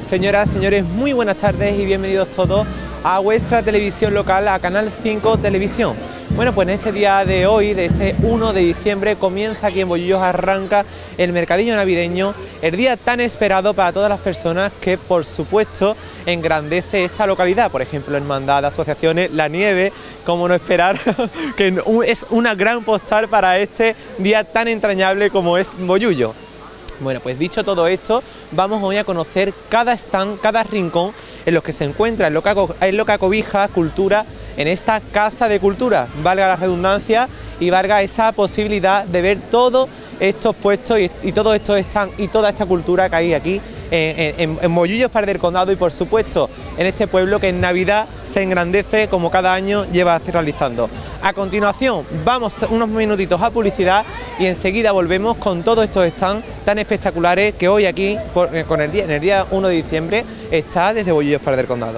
Señoras, señores, muy buenas tardes y bienvenidos todos a vuestra televisión local, a Canal 5 Televisión. Bueno, pues en este día de hoy, de este 1 de diciembre, comienza aquí en Bollullos, arranca el mercadillo navideño, el día tan esperado para todas las personas que, por supuesto, engrandece esta localidad. Por ejemplo, hermandad, asociaciones, la nieve, como no esperar, que es una gran postal para este día tan entrañable como es Bollullos. Bueno, pues dicho todo esto, vamos hoy a conocer cada stand, cada rincón en los que se encuentra, en lo que acobija cultura en esta casa de cultura, valga la redundancia y valga esa posibilidad de ver todos estos puestos y todos estos stands y toda esta cultura que hay aquí en Bollullos, Par del Condado y por supuesto en este pueblo que en Navidad se engrandece como cada año lleva realizando. A continuación vamos unos minutitos a publicidad y enseguida volvemos con todos estos stands tan espectaculares que hoy aquí en el día 1 de diciembre está desde Bollullos, Par del Condado.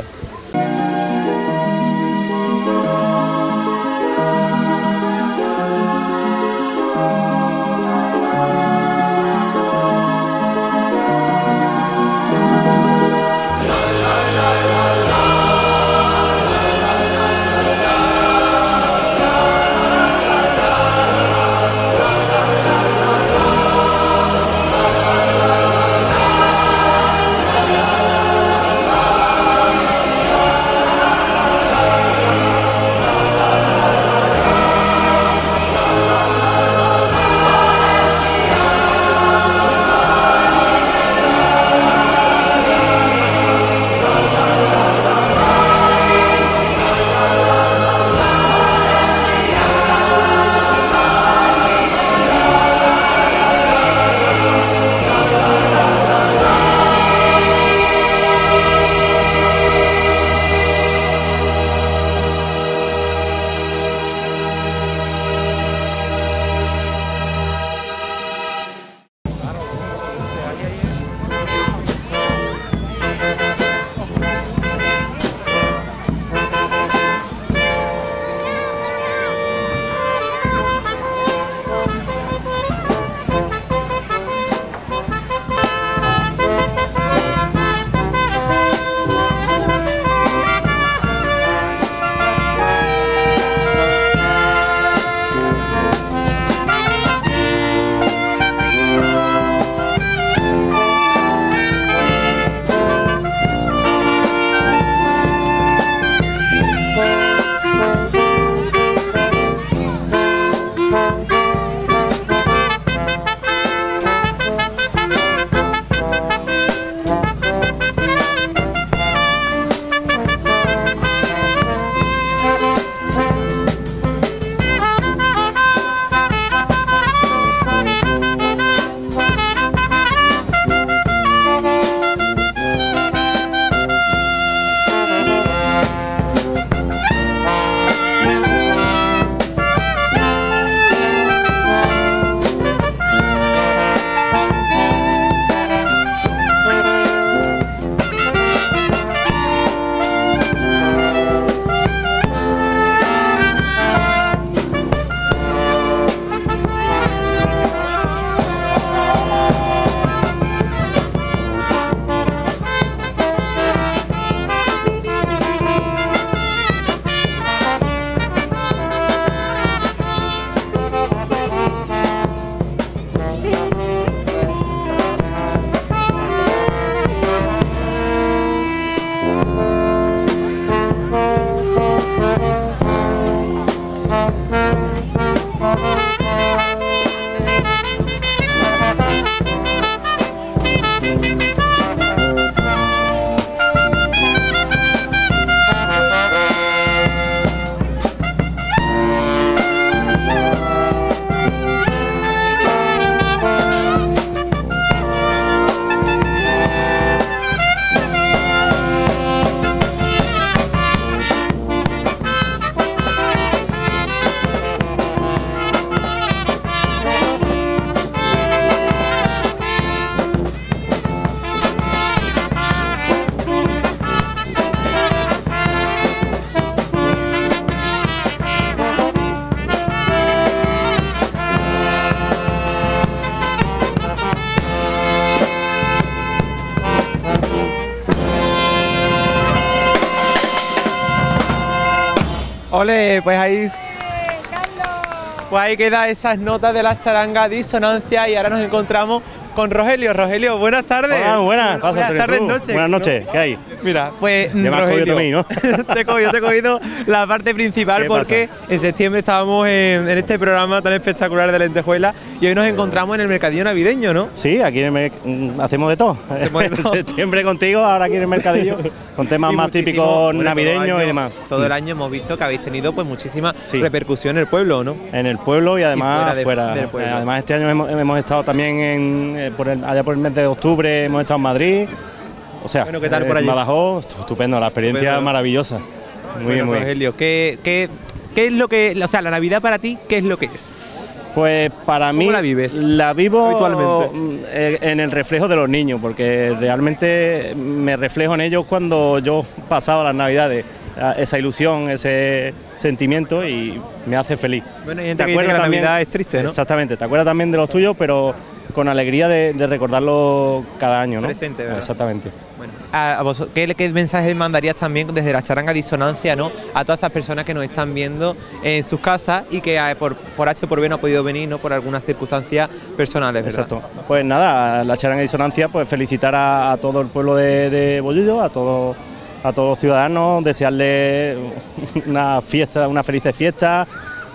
Ole, pues ahí... Pues ahí queda esas notas de la charanga, disonancia, y ahora nos encontramos con Rogelio. Rogelio, buenas tardes. Hola, buenas. Buenas tardes, noches. Buenas noches, ¿no? ¿Qué hay? Mira, pues ya me has cogido también, ¿no? te he cogido la parte principal porque en septiembre estábamos en este programa tan espectacular de Lentejuela y hoy nos encontramos en el mercadillo navideño, ¿no? Sí, aquí hacemos de todo. En septiembre contigo, ahora aquí en el mercadillo, con temas más típicos navideños y demás. Todo el año hemos visto que habéis tenido pues muchísima repercusión en el pueblo, ¿no? En el pueblo y además fuera del pueblo. Además este año hemos estado también allá por el mes de octubre, hemos estado en Madrid. O sea, bueno, ¿qué tal por allí? Badajoz, estupendo, la experiencia maravillosa. Muy bien, muy bien. Rogelio, ¿qué es lo que, o sea, la Navidad para ti, qué es lo que es? Pues para mí, la vives? La vivo habitualmente en el reflejo de los niños, porque realmente me reflejo en ellos cuando yo pasaba las Navidades, esa ilusión, ese sentimiento, y me hace feliz. Bueno, hay gente que dice que la Navidad es triste, ¿no? Exactamente, te acuerdas también de los tuyos, pero con alegría de recordarlo cada año, ¿no? Presente, ¿verdad? Exactamente. Bueno, a vos, ¿qué mensaje mandarías también desde la charanga disonancia, ¿no?, a todas esas personas que nos están viendo en sus casas y que por H o por B no ha podido venir, ¿no?, por algunas circunstancias personales, ¿verdad? Exacto. Pues nada, la charanga disonancia, pues felicitar a todo el pueblo de Bollullo, a todos los ciudadanos, desearles una feliz fiesta,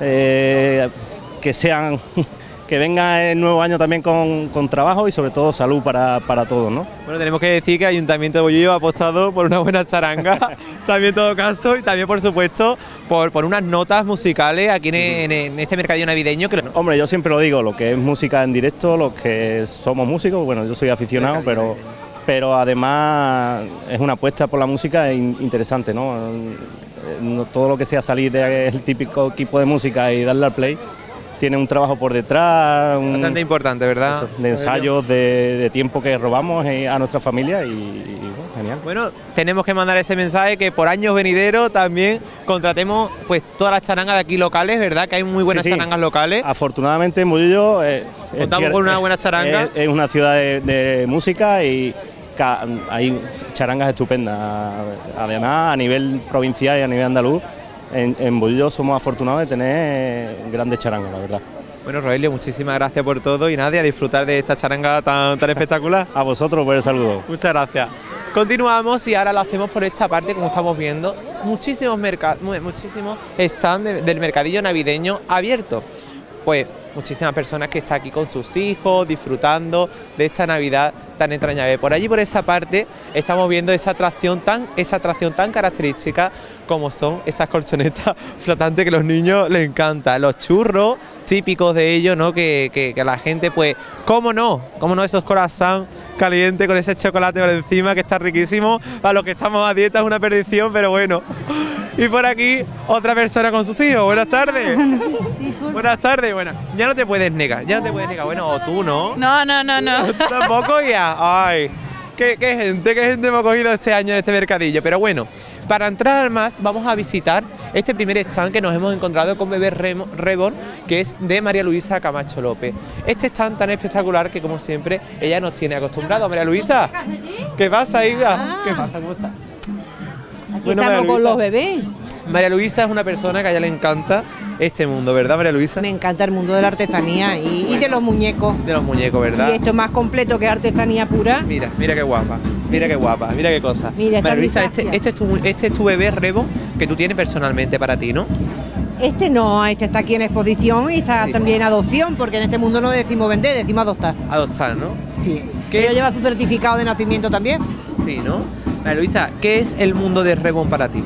que venga el nuevo año también con trabajo y sobre todo salud para todos, ¿no? Bueno, tenemos que decir que el Ayuntamiento de Bollullo ha apostado por una buena charanga, también en todo caso, y también por supuesto por unas notas musicales aquí en este mercadillo navideño. Hombre, yo siempre lo digo, lo que es música en directo, los que somos músicos, bueno, yo soy aficionado, pero además es una apuesta por la música interesante, ¿no? Todo lo que sea salir del típico equipo de música y darle al play tiene un trabajo por detrás, bastante importante, ¿verdad? De ensayos, de tiempo que robamos a nuestra familia y bueno, genial. Bueno, tenemos que mandar ese mensaje que por años venideros también contratemos pues todas las charangas de aquí locales, ¿verdad? Que hay muy buenas charangas locales. Afortunadamente en Bollullo contamos con una buena charanga. Es una ciudad de música y hay charangas estupendas. Además, a nivel provincial y a nivel andaluz, en Bollullo somos afortunados de tener grandes charangas, la verdad. Bueno, Rogelio, muchísimas gracias por todo y nada, a disfrutar de esta charanga tan espectacular. A vosotros por el saludo. Muchas gracias. Continuamos y ahora lo hacemos por esta parte, como estamos viendo, muchísimos stands del mercadillo navideño abiertos. Pues muchísimas personas que están aquí con sus hijos, disfrutando de esta Navidad tan entrañable. Por allí, por esa parte, estamos viendo esa atracción tan característica como son esas colchonetas flotantes que a los niños les encanta. Los churros típicos de ellos, ¿no? Que la gente, pues, cómo no, esos croissants calientes con ese chocolate por encima, que está riquísimo. Para los que estamos a dieta es una perdición, pero bueno. Y por aquí otra persona con sus hijos. Buenas tardes. Buenas tardes. Bueno, ya no te puedes negar. Bueno, o tú, ¿no? No. ¿Tú tampoco ya? Ay, qué gente hemos cogido este año en este mercadillo. Pero bueno, para entrar más vamos a visitar este primer stand que nos hemos encontrado con Bebé Reborn, que es de María Luisa Camacho López. Este stand tan espectacular que, como siempre, ella nos tiene acostumbrados. María Luisa, ¿qué pasa, hija? ¿Qué pasa? ¿Cómo estás? Aquí estamos con los bebés. María Luisa es una persona que a ella le encanta este mundo, ¿verdad, María Luisa? Me encanta el mundo de la artesanía y de los muñecos. De los muñecos, ¿verdad? Y esto es más completo que artesanía pura. Mira qué guapa, mira qué cosa. Mira, María Luisa, este es tu bebé Reborn que tú tienes personalmente para ti, ¿no? Este no, este está aquí en exposición y está también en adopción, porque en este mundo no decimos vender, decimos adoptar. Adoptar, ¿no? Sí. ¿Ella lleva su certificado de nacimiento también? Sí, ¿no? María Luisa, ¿qué es el mundo de Reborn para ti?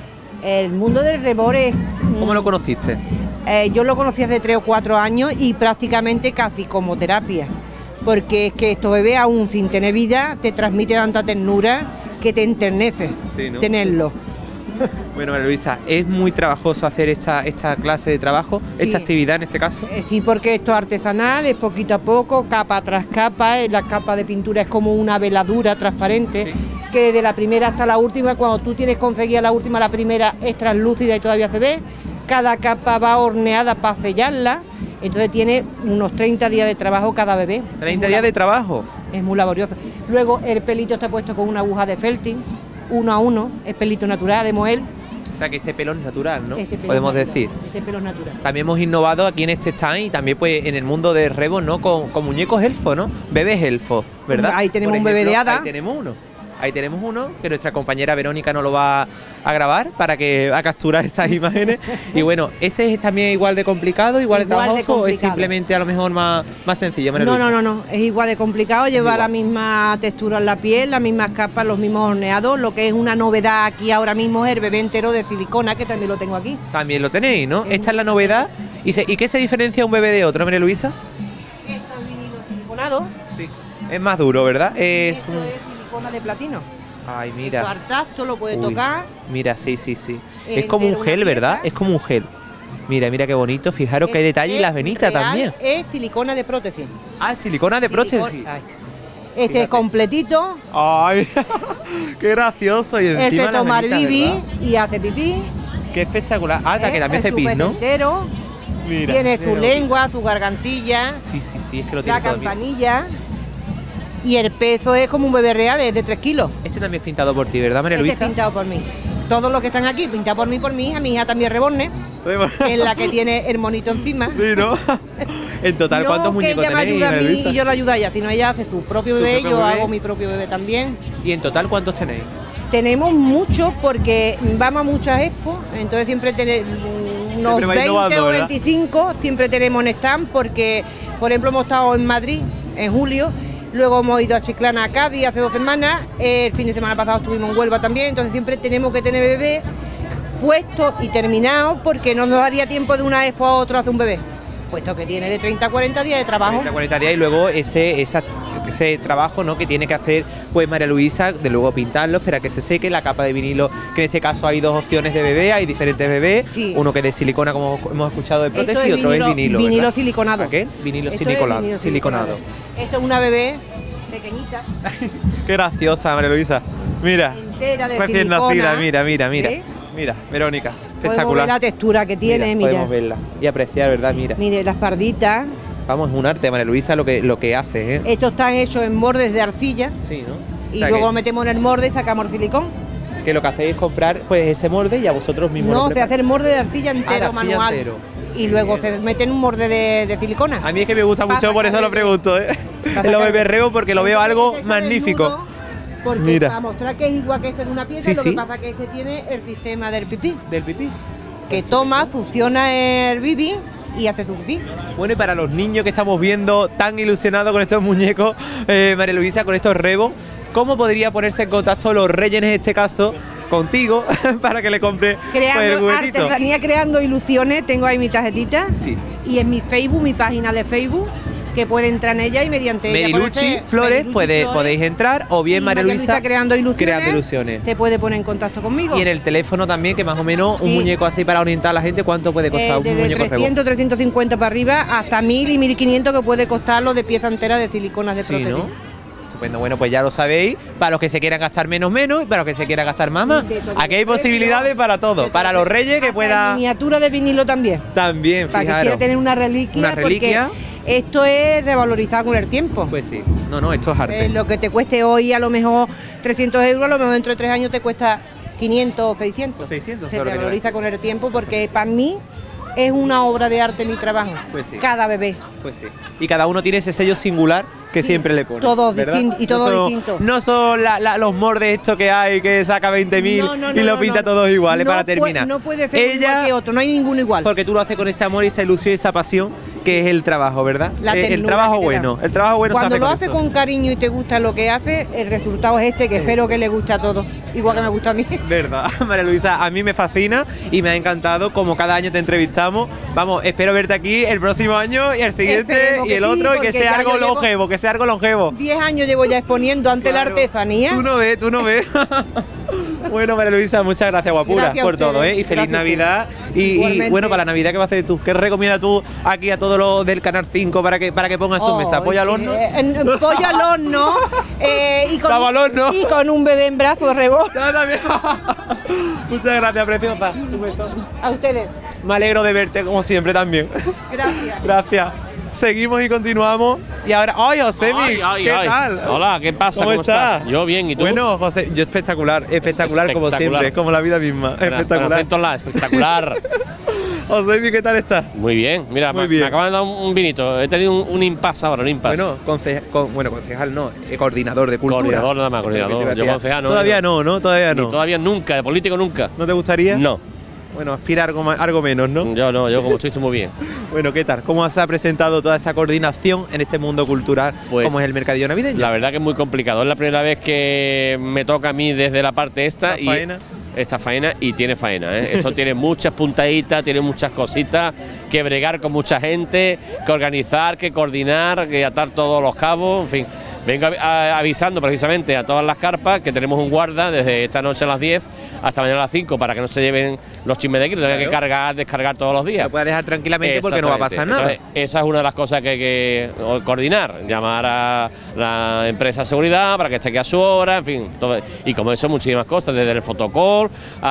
El mundo del Reborn es... ¿Cómo lo conociste? Yo lo conocí hace 3 o 4 años y prácticamente casi como terapia, porque es que estos bebés, aún sin tener vida, te transmiten tanta ternura que te enternece, sí, ¿no?, tenerlo. Bueno, María Luisa, ¿es muy trabajoso hacer esta clase de trabajo, esta actividad en este caso? Sí, porque esto es artesanal, es poquito a poco, capa tras capa, la capa de pintura es como una veladura transparente, que desde la primera hasta la última, cuando tú tienes conseguida la última, la primera es translúcida y todavía se ve, cada capa va horneada para sellarla, entonces tiene unos 30 días de trabajo cada bebé. ¿30 días de trabajo? Es muy laborioso. Luego el pelito está puesto con una aguja de felting, 1 a 1, es pelito natural de moel. O sea que este pelo es natural, ¿no? Este pelo Podemos es natural, decir. Este pelo es natural. También hemos innovado aquí en este stand y también pues en el mundo de rebos, ¿no? Con muñecos elfos, ¿no? Bebés elfos, ¿verdad? Ahí tenemos Por un bebé de hada. Ahí tenemos uno que nuestra compañera Verónica nos lo va a grabar para que a capturar esas imágenes. Y bueno, ¿ese es también igual de complicado, igual de trabajoso o es simplemente a lo mejor más sencillo? No, es igual de complicado, lleva la misma textura en la piel, las mismas capas, los mismos horneados. Lo que es una novedad aquí ahora mismo es el bebé entero de silicona, que también lo tengo aquí. También lo tenéis, ¿no? Esta es la novedad. ¿Y qué se diferencia un bebé de otro, María Luisa? Esto es vinilo siliconado. Sí. Es más duro, ¿verdad? Esto es silicona de platino. Ay, mira. Esto al tacto lo puedes tocar. Mira, sí. Es como un gel, ¿verdad? Es como un gel. Mira qué bonito. Fijaros que hay detalle en las venitas también. Es silicona de prótesis. Ah, silicona de prótesis. Este es completito. Ay, qué gracioso. Y encima se toma el bibi y hace pipí. Qué espectacular. Ah, que también hace pis, ¿no? Entero. Mira. Tiene su lengua, su gargantilla. Sí, es que lo tiene la todo campanilla. Y el peso es como un bebé real, es de 3 kilos. Este también es pintado por ti, ¿verdad, María Luisa? Este es pintado por mí. Todos los que están aquí, pintado por mí, hija. Mi hija también Reborne, que es la que tiene el monito encima. Sí, ¿no? En total, ¿cuántos muñecos tenéis? No, que ella me ayuda a mí y yo la ayudo a ella. Si no, ella hace su propio bebé, yo hago mi propio bebé también. ¿Y en total cuántos tenéis? Tenemos muchos porque vamos a muchas expos, entonces siempre tenemos unos 20 o 25, siempre tenemos en stand porque, por ejemplo, hemos estado en Madrid en julio. Luego hemos ido a Chiclana, a Cádiz, hace 2 semanas. El fin de semana pasado estuvimos en Huelva también. Entonces siempre tenemos que tener bebé puesto y terminado porque no nos daría tiempo de una expo a otra hacer un bebé. Puesto que tiene de 30 a 40 días de trabajo. 30 a 40 días y luego ese trabajo, ¿no?, que tiene que hacer pues María Luisa, de luego pintarlo, esperar que se seque, la capa de vinilo, que en este caso hay 2 opciones de bebé, hay diferentes bebés, uno que es de silicona, como hemos escuchado, de prótesis, y otro es vinilo. Vinilo siliconado. ¿Qué? Vinilo siliconado. Esto es una bebé pequeñita. Qué graciosa, María Luisa. Mira, entera de recién silicona. nacida, mira, Verónica, espectacular. Podemos ver la textura que tiene, mira. Podemos verla y apreciar, ¿verdad? Mira. Mire, las parditas. Vamos, es un arte, María Luisa, lo que hace, ¿eh? Estos están hechos en moldes de arcilla. Sí, ¿no? Y luego metemos en el molde y sacamos el silicón. Que lo que hacéis es comprar pues ese molde y a vosotros mismos. No, se hace el molde de arcilla entero, manual. Entero. Y luego se mete en un molde de silicona. A mí es que me gusta mucho, por eso lo pregunto, ¿eh? En los beberreos, porque lo veo algo magnífico. Porque mira, para mostrar que es igual que este de una pieza, lo que pasa que este tiene el sistema del pipí. ¿Del pipí? Que toma, funciona el bibi y hace su pipí. Bueno, y para los niños que estamos viendo tan ilusionados con estos muñecos, María Luisa, con estos rebos, ¿cómo podría ponerse en contacto los reyes en este caso contigo para que le compre el juguetito? Artesanía creando ilusiones, tengo ahí mi tarjetita. Sí. Y en mi Facebook, mi página de Facebook, que puede entrar en ella y mediante Meriluchi Flores podéis entrar, o bien María Luisa creando ilusiones. Se puede poner en contacto conmigo. Y en el teléfono también, que más o menos un muñeco así para orientar a la gente, ¿cuánto puede costar un muñeco? Desde 300, 350 para arriba hasta 1000 y 1500 que puede costarlo de pieza entera de siliconas de prótesis. ¿No? Estupendo. Bueno, pues ya lo sabéis, para los que se quieran gastar menos y para los que se quieran gastar más. Aquí hay posibilidades para todo, para los reyes que puedan. Miniatura de vinilo también. También, fijaros. Para que quiera tener una reliquia. Una reliquia. Esto es revalorizado con el tiempo. Pues sí, no, esto es arte. Lo que te cueste hoy a lo mejor 300 euros, a lo mejor dentro de 3 años te cuesta 500 o 600. 600. Se revaloriza con el tiempo porque para mí es una obra de arte mi trabajo. Pues sí. Cada bebé. Pues sí. Y cada uno tiene ese sello singular que siempre le pone. Todos distintos y todos distintos. No son los moldes estos que hay que saca 20.000 y lo pinta todos iguales para terminar. No puede ser igual que otro, no hay ninguno igual. Porque tú lo haces con ese amor y esa ilusión y esa pasión que es el trabajo, ¿verdad? El trabajo bueno. El trabajo bueno cuando se hace lo haces con cariño y te gusta lo que hace, el resultado es este, que espero que le guste a todos, igual que me gusta a mí. Verdad, María Luisa, a mí me fascina y me ha encantado, como cada año te entrevistamos. Vamos, espero verte aquí el próximo año y el siguiente y el otro, y que sea algo longevo, que sea algo longevo. 10 años llevo ya exponiendo ante la artesanía. Tú no ves. Bueno, María Luisa, muchas gracias, guapura, por todo, ¿eh? Y feliz Navidad. Y bueno, para la Navidad, ¿qué vas a hacer tú? ¿Qué recomiendas tú aquí a todos los del Canal 5 para que pongan su mesa? ¿Pollo al horno? Pollo al horno. Y con un bebé en brazos, rebot. Muchas gracias, preciosa. Un beso. A ustedes. Me alegro de verte, como siempre, también. Gracias. Gracias. Seguimos y continuamos. Y ahora, ¡ay, Josemi! ¿Qué tal? Hola, ¿qué pasa? ¿Cómo estás? Yo bien, ¿y tú? Bueno, José, yo espectacular como siempre, como la vida misma. Espectacular. Espectacular. Josemi, ¿qué tal estás? Muy bien, mira, Muy me bien. acaban de dar un vinito. He tenido un impasse ahora, un impasse. Bueno, concejal no, coordinador de cultura. Coordinador nada más, coordinador. Yo concejal no. Todavía no, todavía no. Todavía nunca, de político nunca. ¿No te gustaría? No. Bueno, aspira algo menos, ¿no? Yo no, yo como estoy muy bien. Bueno, ¿qué tal? ¿Cómo se ha presentado toda esta coordinación en este mundo cultural Pues, como es el mercadillo navideño? La verdad que es muy complicado. Es la primera vez que me toca a mí desde la parte esta. Esta faena y tiene faena, ¿eh? Esto tiene muchas puntaditas, tiene muchas cositas, que bregar con mucha gente, que organizar, que coordinar, que atar todos los cabos, en fin. Vengo avisando precisamente a todas las carpas que tenemos un guarda desde esta noche a las 10 hasta mañana a las 5 para que no se lleven los chismes de aquí, tenga que cargar, descargar todos los días. Lo puedes dejar tranquilamente porque no va a pasar nada. Entonces, esa es una de las cosas que hay que coordinar, llamar a la empresa de seguridad para que esté aquí a su hora, en fin. Todo, y como eso, muchísimas cosas, desde el fotocall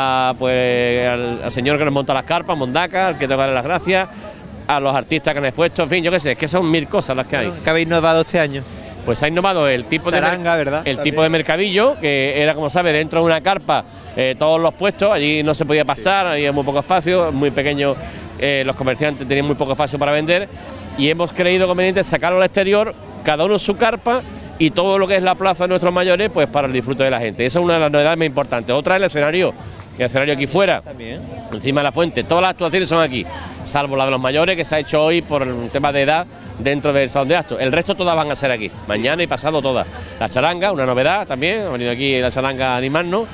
pues, al señor que nos monta las carpas, Mondaca, al que te vale las gracias, a los artistas que han expuesto, en fin, yo qué sé, es que son 1000 cosas las que hay. ¿Qué habéis innovado este año? Pues ha innovado el tipo Charanga, ¿verdad? El tipo de mercadillo, que era, como sabe, dentro de una carpa, todos los puestos, allí no se podía pasar, había muy poco espacio, muy pequeño, los comerciantes tenían muy poco espacio para vender, y hemos creído conveniente sacarlo al exterior, cada uno su carpa, y todo lo que es la plaza de nuestros mayores, pues para el disfrute de la gente. Esa es una de las novedades más importantes. Otra es el escenario aquí fuera, encima de la fuente. Todas las actuaciones son aquí, salvo la de los mayores, que se ha hecho hoy por el tema de edad dentro del salón de actos. El resto todas van a ser aquí, mañana y pasado todas. La charanga, una novedad también, ha venido aquí la charanga a animarnos.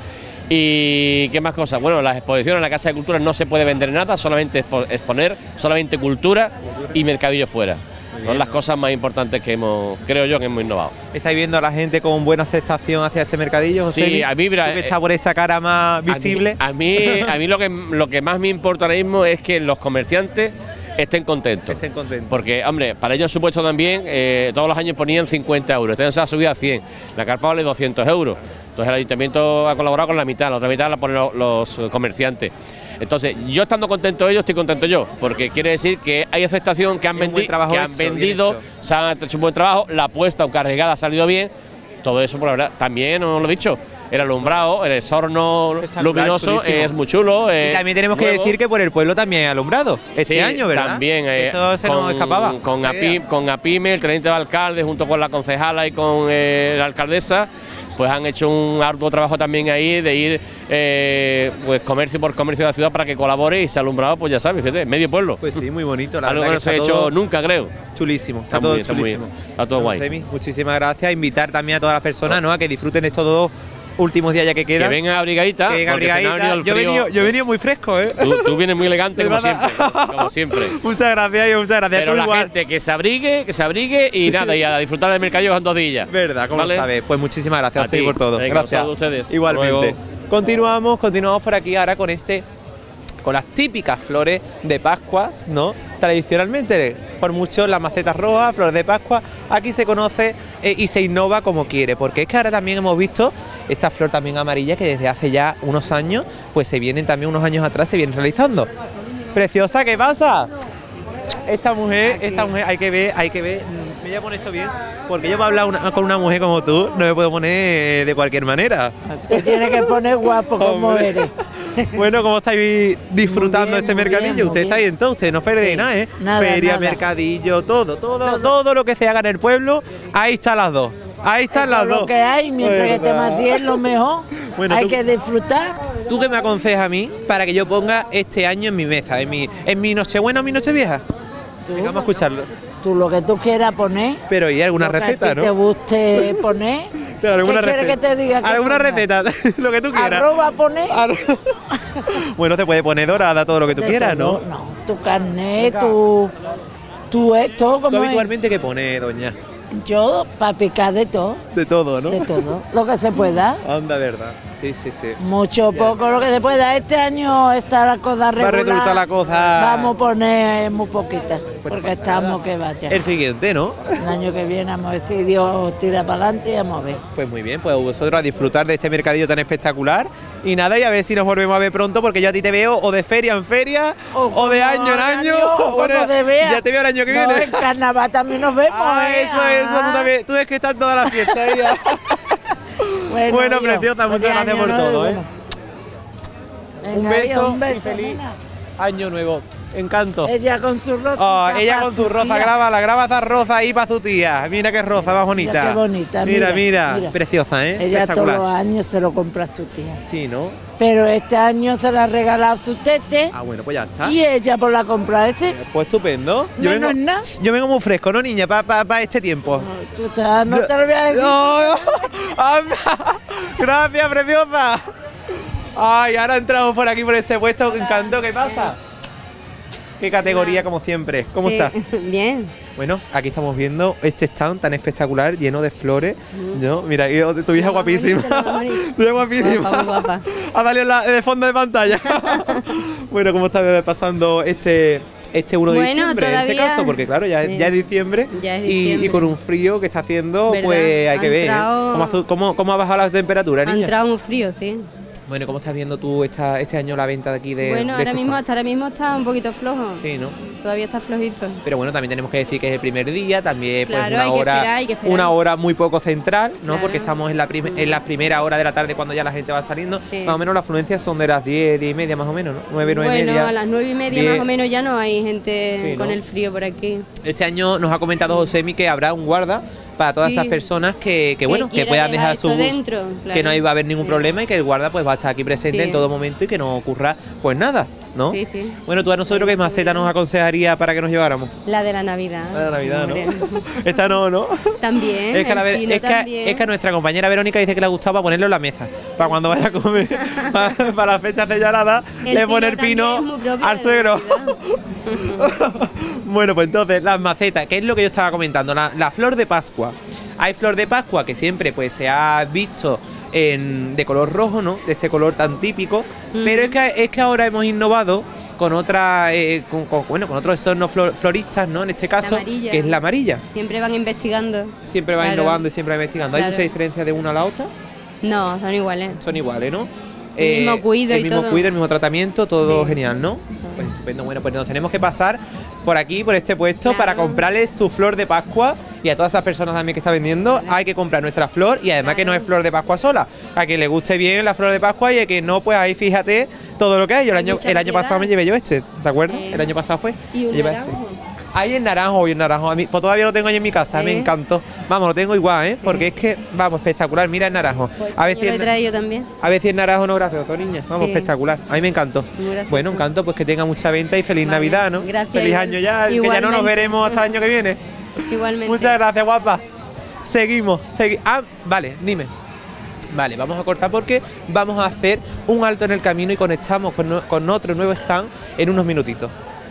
Y qué más cosas, bueno, las exposiciones en la Casa de Cultura no se puede vender nada, solamente exponer, solamente cultura y mercadillo fuera. Son las cosas más importantes que creo yo que hemos innovado. ¿Estáis viendo a la gente con buena aceptación hacia este mercadillo, José? Sí, a mí, mira, ¿tú que está por esa cara más visible? A mí lo que más me importa ahora mismo es que los comerciantes estén contentos. Porque, hombre, para ellos, supuesto también, todos los años ponían 50 euros, este año se ha subido a 100, la carpa vale 200 euros. Entonces el ayuntamiento ha colaborado con la mitad, la otra mitad la ponen los comerciantes. Entonces, yo estando contento ellos, estoy contento yo, porque quiere decir que hay aceptación, que han vendido, se han hecho un buen trabajo, la apuesta o carregada ha salido bien, todo eso, por la verdad, también os lo he dicho. El alumbrado, el exorno luminoso chulísimo. Es muy chulo. Y también tenemos que decir que por el pueblo también hay alumbrado este año, ¿verdad? También. Eso se nos escapaba. Con APIME, el teniente de alcalde, junto con la concejala y con la alcaldesa, pues han hecho un arduo trabajo también ahí de ir pues comercio por comercio de la ciudad para que colabore y se ha alumbrado, pues ya sabes, fíjate, medio pueblo. Pues sí, muy bonito. Algo que no se ha hecho nunca, creo. Chulísimo, está todo chulísimo. Está todo guay. Josemi, muchísimas gracias. Invitar también a todas las personas, ¿no?, a que disfruten de estos 2 últimos días ya que quedan. Que venga abrigadita. Yo he venido muy fresco, ¿eh? Tú vienes muy elegante como siempre. Muchas gracias. Pero la gente que se abrigue y nada, y a disfrutar del mercadillo con 2 días. Verdad, como lo sabes. Pues muchísimas gracias por todo. Venga, gracias a ustedes. Igualmente. Continuamos por aquí ahora con las típicas flores de Pascua, ¿no? Tradicionalmente, por mucho las macetas rojas, flores de Pascua, aquí se conoce y se innova como quiere, porque es que ahora también hemos visto esta flor también amarilla que desde hace ya unos años, pues unos años atrás se viene realizando. Preciosa, ¿qué pasa? Esta mujer, hay que ver, me voy a poner esto bien, porque yo para hablar con una mujer como tú, no me puedo poner de cualquier manera. Te tienes que poner guapo como eres. Bueno, ¿cómo estáis disfrutando este mercadillo? Ustedes estáis en todo, ustedes no perdéis nada, ¿eh? Feria, mercadillo, todo lo que se haga en el pueblo, ahí están las dos. Ahí están las dos. Lo que hay, mientras que te mantiene lo mejor, hay que disfrutar. ¿Tú qué me aconsejas a mí para que yo ponga este año en mi mesa, en mi Nochebuena o mi Nochevieja? Vamos a escucharlo. Tú lo que tú quieras poner. Pero ¿y alguna receta, no? ¿Te guste poner? Pero alguna ¿Qué quieres que te diga? ¿Alguna receta? Lo que tú quieras. ¿Arroba poner? Bueno, te puede poner dorada, todo lo que tú quieras, todo, ¿no? No, tu carnet, tu esto, como ¿Tú habitualmente qué pone, doña? Yo, para picar de todo. De todo, ¿no? De todo, lo que se pueda. Anda, verdad. Sí, sí, sí. Mucho, poco, lo que se pueda. Este año está la cosa regular. Va a resultar la cosa... Vamos a poner muy poquita, porque pasa estamos nada. que vaya. El siguiente, ¿no? El año que viene, vamos a ver si Dios tira para adelante y vamos a ver. Pues muy bien, pues vosotros a disfrutar de este mercadillo tan espectacular. Y nada, y a ver si nos volvemos a ver pronto, porque yo a ti te veo o de feria en feria, o de año en año. Bueno, ya te veo el año que viene. En carnaval también nos vemos. Eso, tú también. Tú ves que estás en todas las fiestas ya. Bueno, hijo, preciosa, muchas feliz gracias año por nuevo, todo, ¿eh? Venga, Un beso, hijo, un beso, y feliz nena. año nuevo. Encanto. Ella con su rosa. Ella con su rosa, graba esa rosa ahí para su tía. Mira qué rosa más bonita. Mira qué bonita, Mira, mira. preciosa, ¿eh? Ella todos Espectacular. los años se lo compra a su tía. Sí, ¿no? Pero este año se la ha regalado su tete Ah, bueno, pues ya está. y ella por la compra ese. Pues estupendo. No es nada. Yo vengo muy fresco, ¿no, niña? Para este tiempo. No te lo voy a decir. Gracias, preciosa. Ay, ahora entramos por aquí por este puesto. Encanto. ¿Qué pasa? Qué categoría, como siempre. ¿Cómo estás? Bien. Bueno, aquí estamos viendo este stand tan espectacular, lleno de flores. ¿No? Mira, tu hija guapísima. Tu hija guapísima. Guapa, muy guapa. Ha salido de fondo de pantalla. Bueno, ¿cómo estás pasando este 1 de diciembre en este todavía- caso? Porque claro, ya es diciembre. Ya es Y diciembre. con un frío que está haciendo, ¿Verdad? pues hay que Ha ver. entrado- ¿Cómo ha bajado la temperatura, Ha niña? entrado muy frío, sí. Bueno, ¿cómo estás viendo tú este año la venta de aquí de Bueno, de ahora este mismo, stand? hasta ahora mismo está un poquito flojo. Sí, ¿no? Todavía está flojito. Pero bueno, también tenemos que decir que es el primer día, también pues Claro, una hay que hora, esperar, hay que esperar. una hora muy poco central, ¿no? Claro. Porque estamos en la primera hora de la tarde cuando ya la gente va saliendo. Sí. Más o menos las afluencias son de las 10, 10 y media más o menos, ¿no? 9 y Bueno, media. a las 9:30 10. más o menos ya no hay gente Sí, con ¿no? el frío por aquí. Este año nos ha comentado Josemi que habrá un guarda para todas Sí. esas personas que bueno, que quiera puedan dejar esto su bus, dentro, claro. que no va a haber ningún Sí. problema y que el guarda pues va a estar aquí presente Sí. en todo momento y que no ocurra pues nada, ¿no? Sí, sí. Bueno, tú a nosotros qué maceta nos aconsejaría para que nos lleváramos. La de la Navidad. La de la Navidad, Hombre. ¿no? Esta no. También. Es que, el pino también. es que a nuestra compañera Verónica dice que le gustaba ponerlo en la mesa. Para cuando vaya a comer, para las fechas señaladas, El le pone el también pino es muy propio al de suegro. Navidad. Bueno, pues entonces, las macetas, que es lo que yo estaba comentando, la flor de Pascua. Hay flor de Pascua que siempre pues se ha visto de color rojo, ¿no? De este color tan típico. Pero es que ahora hemos innovado con otra, con otros exornos floristas, ¿no? En este caso, amarilla. que es la amarilla. Siempre van investigando. Siempre va Claro. innovando y siempre va investigando. ¿Hay Claro. mucha diferencia de una a la otra? No, son iguales. Son iguales, ¿no? El mismo cuido el y mismo todo. cuido, el mismo tratamiento, todo Sí. genial, ¿no? Pues estupendo. Bueno, pues nos tenemos que pasar por aquí, por este puesto, Claro. para comprarles su flor de Pascua y a todas esas personas también que está vendiendo hay que comprar nuestra flor y además que no es flor de Pascua sola, a que le guste bien la flor de Pascua y a que no, pues ahí fíjate todo lo que hay. Yo Hay mucha el año pasado me variedad. llevé yo este, ¿te acuerdas? Sí. El año pasado fue. Y un Llevé naranjo. Ahí en naranjo, hoy en naranjo. A mí, pues todavía lo tengo ahí en mi casa, me Sí. encantó. Vamos, lo tengo igual, ¿eh? Porque es que, vamos, espectacular. Mira el naranjo. Pues A ver yo si lo he el- traído también. a ver si el naranjo no es gracioso, niña. Vamos, Sí. espectacular. A mí me encantó. Muy gracioso. Bueno, encanto, pues que tenga mucha venta y feliz Vale, Navidad, ¿no? gracias, Feliz igual- año ya, que ya no nos igualmente. veremos hasta el año que viene. Igualmente. Muchas gracias, guapa. Seguimos. Vale, dime. Vale, vamos a cortar porque vamos a hacer un alto en el camino y conectamos con otro nuevo stand en unos minutitos.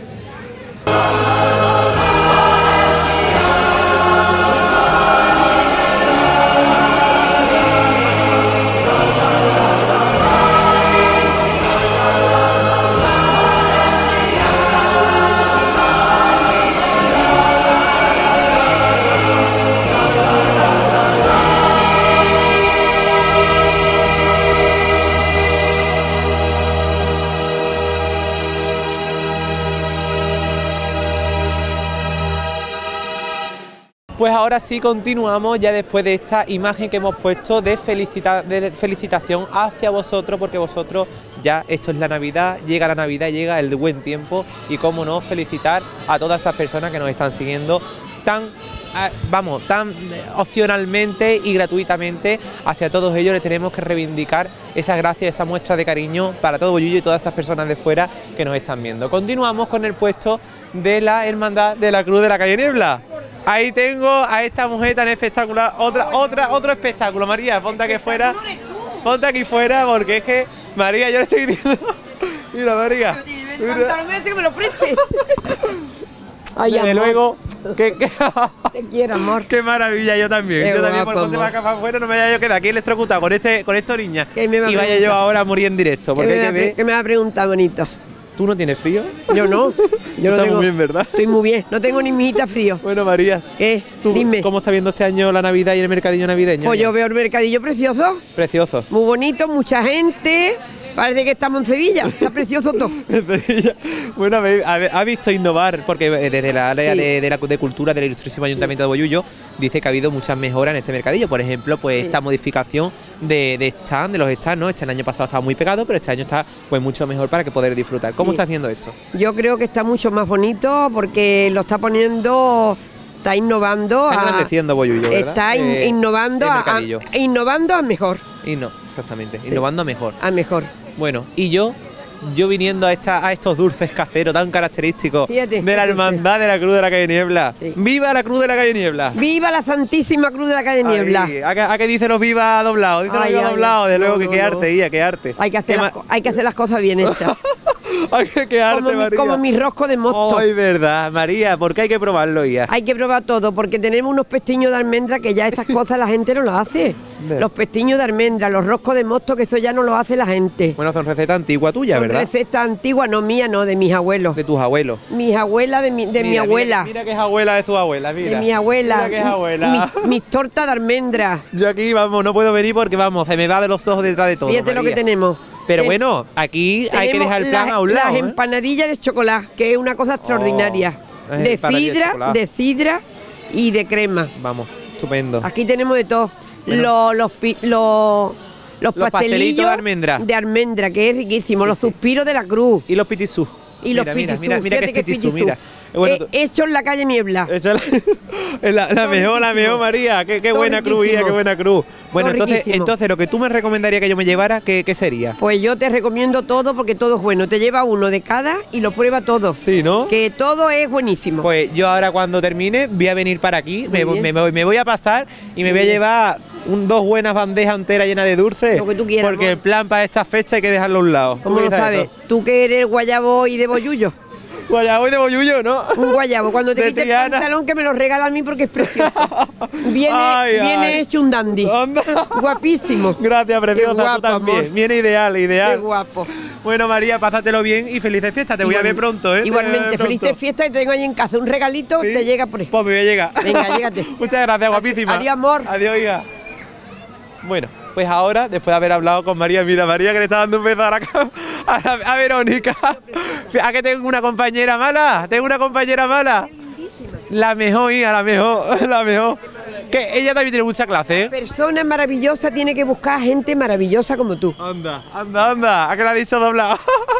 Pues ahora sí continuamos ya después de esta imagen que hemos puesto de felicitación hacia vosotros, porque vosotros ya esto es la Navidad, llega el buen tiempo y cómo no felicitar a todas esas personas que nos están siguiendo tan opcionalmente y gratuitamente. Hacia todos ellos les tenemos que reivindicar esas gracias, esa muestra de cariño para todo Bollullo y todas esas personas de fuera que nos están viendo. Continuamos con el puesto de la Hermandad de la Cruz de la Calle Niebla. Ahí tengo a esta mujer tan espectacular, otro espectáculo. María, ponte aquí fuera, porque es que, María, yo le estoy diciendo, mira María, mira. que me lo preste. Desde luego, Te quiero, amor. Qué maravilla, yo también. Qué Yo también, por guapo, ponte la amor. capa afuera, no me vaya yo a quedar aquí electrocutado con esta niña. ¿Qué me va a Y vaya preguntar? yo ahora a morir en directo, porque hay que ver. ¿Qué me va a preguntar, bonito? ¿Tú no tienes frío? Yo no. Yo no Estás tengo. muy bien, ¿verdad? Estoy muy bien. No tengo ni mijita frío. Bueno, María, ¿Qué? ¿tú Dime. cómo estás viendo este año la Navidad y el mercadillo navideño? Pues yo veo el mercadillo precioso. Precioso. Muy bonito, mucha gente. Parece que estamos en Sevilla. Está precioso todo. Bueno, ha visto innovar, porque desde la área Sí. de cultura del Ilustrísimo Ayuntamiento de Bollullo dice que ha habido muchas mejoras en este mercadillo. Por ejemplo, pues esta modificación de stand, de los stands, ¿no? Este año pasado estaba muy pegado, pero este año está pues mucho mejor para que poder disfrutar. ¿Cómo Sí. estás viendo esto? Yo creo que está mucho más bonito porque lo está poniendo, está innovando. Está engrandeciendo Bollullo, ¿verdad? Está innovando, el mercadillo. innovando a mejor. Y no, exactamente, innovando mejor. A mejor. Bueno, y yo viniendo a estos dulces caseros tan característicos Fíjate, de la hermandad de la Cruz de la Calle Niebla. Sí. ¡Viva la Cruz de la Calle Niebla! ¡Viva la Santísima Cruz de la Calle Niebla! Ay, ¿a qué dice los viva doblado? Dice los Ay, viva ay, doblado, de no, luego no, que qué no. arte, Ia, qué arte. Hay que hacer, hay que hacer las cosas bien hechas. Ay, qué arte, María. como mi rosco de mosto. Ay, verdad, María, ¿por qué hay que probarlo, Ia? Hay que probar todo, porque tenemos unos pestiños de almendra que ya estas cosas la gente no las hace. Ver. Los pestiños de almendra, los roscos de mosto, que eso ya no lo hace la gente. Bueno, son recetas antiguas tuyas, Son ¿verdad? recetas antiguas, no mías, no, de mis abuelos. De tus abuelos. Mis abuelas, de mi Mira, abuela. Mira que es abuela de su abuela, mira. De mi abuela. Mira que es abuela. Mis tortas de almendra. Yo aquí, vamos, no puedo venir porque, vamos, se me va de los ojos detrás de todo, Fíjate lo que María. tenemos. Pero Ten- bueno, aquí hay que tenemos dejar el plan a un lado, Las ¿eh? empanadillas de chocolate, que es una cosa extraordinaria. las De empanadillas de chocolate. de sidra y de crema. Vamos, estupendo. Aquí tenemos de todo. Bueno. Los Los pastelitos de almendra. Que es riquísimo. Sí, los sí. suspiros de la cruz. Y los pitisú. Y los Mira, pitisú. mira que es Fíjate pitisú, mira. Bueno, Hecho en la calle Niebla. esa es la mejor, María. Qué Todo buena cruz, Ia, riquísimo. qué buena cruz. Bueno, Todo riquísimo. entonces lo que tú me recomendarías que yo me llevara, ¿qué sería? Pues yo te recomiendo todo porque todo es bueno. Te lleva uno de cada y lo prueba todo. Sí, ¿no? Que todo es buenísimo. Pues yo ahora cuando termine voy a venir para aquí, Muy bien. me voy a pasar y me voy a llevar dos buenas bandejas enteras llenas de dulces. Lo que tú quieras, porque amor. el plan para esta fecha hay que dejarlo a un lado. ¿Cómo lo sabes? Tú que eres guayabo y de bollullo. Guayabo y de Bollullo, ¿no? Un guayabo. Cuando te De quites el Triana. pantalón que me lo regala a mí porque es precioso. Viene, Ay, viene ay. hecho un dandy. Anda. Guapísimo. Gracias, preciosa, Qué guapo, tú también. amor. Viene ideal, ideal. Qué guapo. Bueno, María, pásatelo bien y felices fiestas. Te voy a ver pronto, ¿eh? Te voy a ver Igualmente, pronto. felices fiestas y te tengo ahí en casa. Un regalito ¿Sí? te llega por ahí. Pues me voy a llegar. Venga, llégate. Muchas gracias, guapísima. Adiós, amor. Adiós, hija. Bueno, pues ahora, después de haber hablado con María, mira, María que le está dando un beso a Verónica. ¿A que tengo una compañera mala? ¿Tengo una compañera mala? La mejor, hija, la mejor, la mejor. Que ella también tiene mucha clase, ¿eh? Persona maravillosa tiene que buscar gente maravillosa como tú. Anda, anda, anda. ¿A que la ha dicho doblado?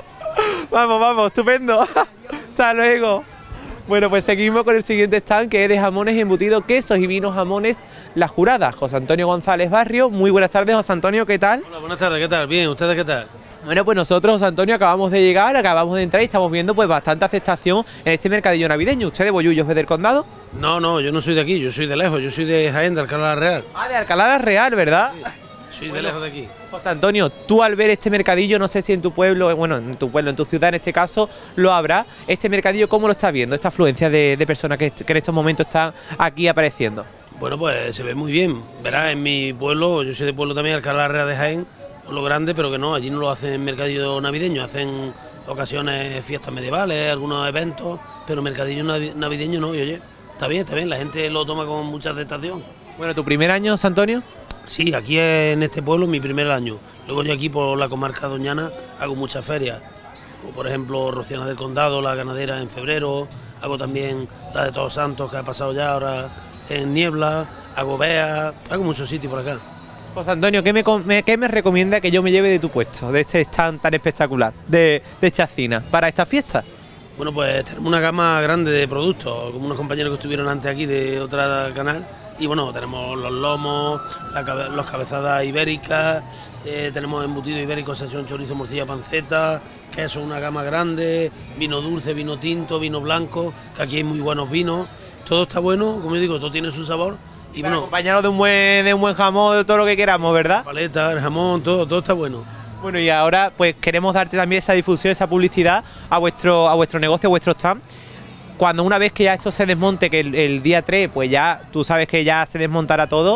Vamos, estupendo. Hasta luego. Bueno, pues seguimos con el siguiente stand, que es de jamones embutidos, quesos y vinos jamones La Jurada. José Antonio González Barrio. Muy buenas tardes, José Antonio, ¿qué tal? Hola, buenas tardes, ¿qué tal? Bien, ¿ustedes qué tal? Bueno, pues nosotros, José Antonio, acabamos de llegar, acabamos de entrar y estamos viendo pues bastante aceptación en este mercadillo navideño. ¿Usted de Bollullos es del condado? No, yo no soy de aquí, yo soy de lejos, yo soy de Jaén, de Alcalá la Real. Ah, de Alcalá la Real, ¿verdad? Soy de lejos de aquí. José Antonio, tú al ver este mercadillo, no sé si en tu pueblo, bueno, en tu ciudad en este caso, lo habrá. Este mercadillo, ¿cómo lo estás viendo? Esta afluencia de personas que en estos momentos están aquí apareciendo. Bueno, pues se ve muy bien. Verás, en mi pueblo, yo soy de pueblo también, Alcalá la Real de Jaén, lo grande, pero que no, allí no lo hacen en mercadillo navideño, hacen ocasiones, fiestas medievales, algunos eventos, pero mercadillo navideño no, y oye, está bien, la gente lo toma con mucha aceptación. Bueno, ¿tu primer año, José Antonio? Sí, aquí en este pueblo mi primer año. Luego yo aquí por la comarca doñana hago muchas ferias. Como por ejemplo Rocianas del Condado, la ganadera en febrero. Hago también la de Todos Santos que ha pasado ya ahora en Niebla. Hago Bea, hago muchos sitios por acá. José Antonio, ¿qué me recomienda que yo me lleve de tu puesto, de este stand tan espectacular, de Chacina, para esta fiesta? Bueno, pues tenemos una gama grande de productos, como unos compañeros que estuvieron antes aquí de otra canal. Y bueno, tenemos los lomos, los cabezadas ibéricas, tenemos embutido ibérico, salchichón, chorizo, morcilla, panceta, queso, una gama grande, vino dulce, vino tinto, vino blanco, que aquí hay muy buenos vinos. Todo está bueno, como yo digo, todo tiene su sabor. Y bueno, acompañado de un buen jamón, de todo lo que queramos, ¿verdad? paleta, el jamón, todo está bueno. Bueno, y ahora pues queremos darte también esa difusión, esa publicidad a vuestro negocio, a vuestro stand. cuando una vez que ya esto se desmonte, que el día 3, pues ya tú sabes que ya se desmontará todo,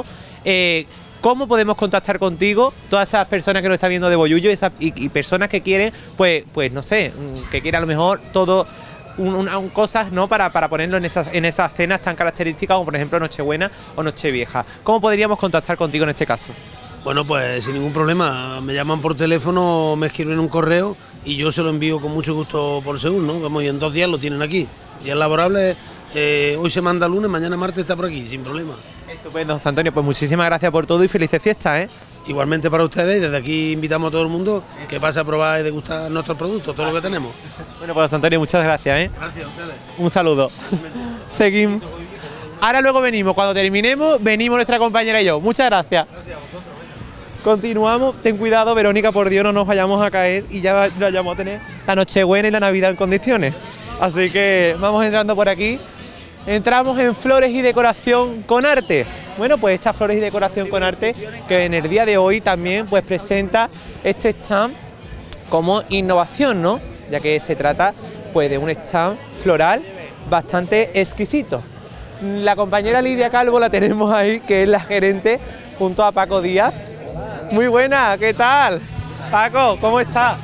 ¿cómo podemos contactar contigo? Todas esas personas que nos están viendo de Bollullo y personas que quieren, pues no sé, que quieren a lo mejor todo... cosas, ¿no?, para ponerlo en esas cenas tan características como por ejemplo Nochebuena o Nochevieja. ¿Cómo podríamos contactar contigo en este caso? Bueno, pues sin ningún problema, me llaman por teléfono, me escriben un correo y yo se lo envío con mucho gusto por según, ¿no? Como y en 2 días lo tienen aquí. Días laborables, hoy se manda lunes, mañana martes está por aquí, sin problema. Estupendo, José Antonio, pues muchísimas gracias por todo y felices fiestas, ¿eh? Igualmente para ustedes, desde aquí invitamos a todo el mundo que pase a probar y degustar nuestros productos, todo lo que tenemos. Bueno, pues José Antonio, muchas gracias, ¿eh? Gracias a ustedes. Un saludo. Seguimos. Ahora luego venimos, cuando terminemos, venimos nuestra compañera y yo. Muchas gracias. Gracias a vosotros. Continuamos, ten cuidado, Verónica, por Dios, no nos vayamos a caer y ya vayamos a tener la Nochebuena y la Navidad en condiciones. Así que vamos entrando por aquí. Entramos en Flores y Decoración con Arte. Bueno, pues esta Flores y Decoración con Arte, que en el día de hoy también pues presenta este stand como innovación, ¿no? Ya que se trata pues de un stand floral bastante exquisito. La compañera Lidia Calvo la tenemos ahí, que es la gerente, junto a Paco Díaz. Muy buena, ¿qué tal? Paco, ¿cómo estás?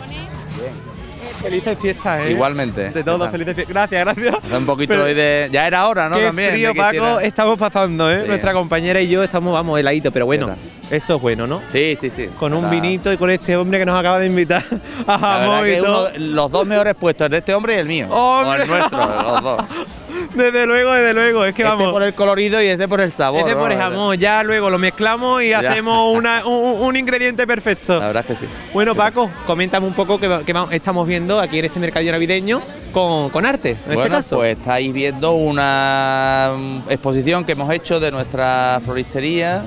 Felices fiestas, ¿eh? Igualmente. De todos, felices fiestas. Gracias. Un poquito hoy de... Ya era hora, ¿no? Qué También. frío, Paco, estamos pasando, ¿eh? Sí. Nuestra compañera y yo estamos, vamos, heladitos, pero bueno, eso es bueno, ¿no? Sí. Con un vinito y con este hombre que nos acaba de invitar a jamón y todo. Los 2 mejores puestos, el de este hombre y el mío. ¡Hombre! O el nuestro, los 2. Desde luego, es que vamos. Este por el colorido y este por el sabor. Este por el jamón, ya luego lo mezclamos y hacemos un ingrediente perfecto. La verdad es que sí. Bueno, Paco, coméntame un poco qué estamos viendo aquí en este mercadillo navideño con arte, en este caso. Pues estáis viendo una exposición que hemos hecho de nuestra floristería.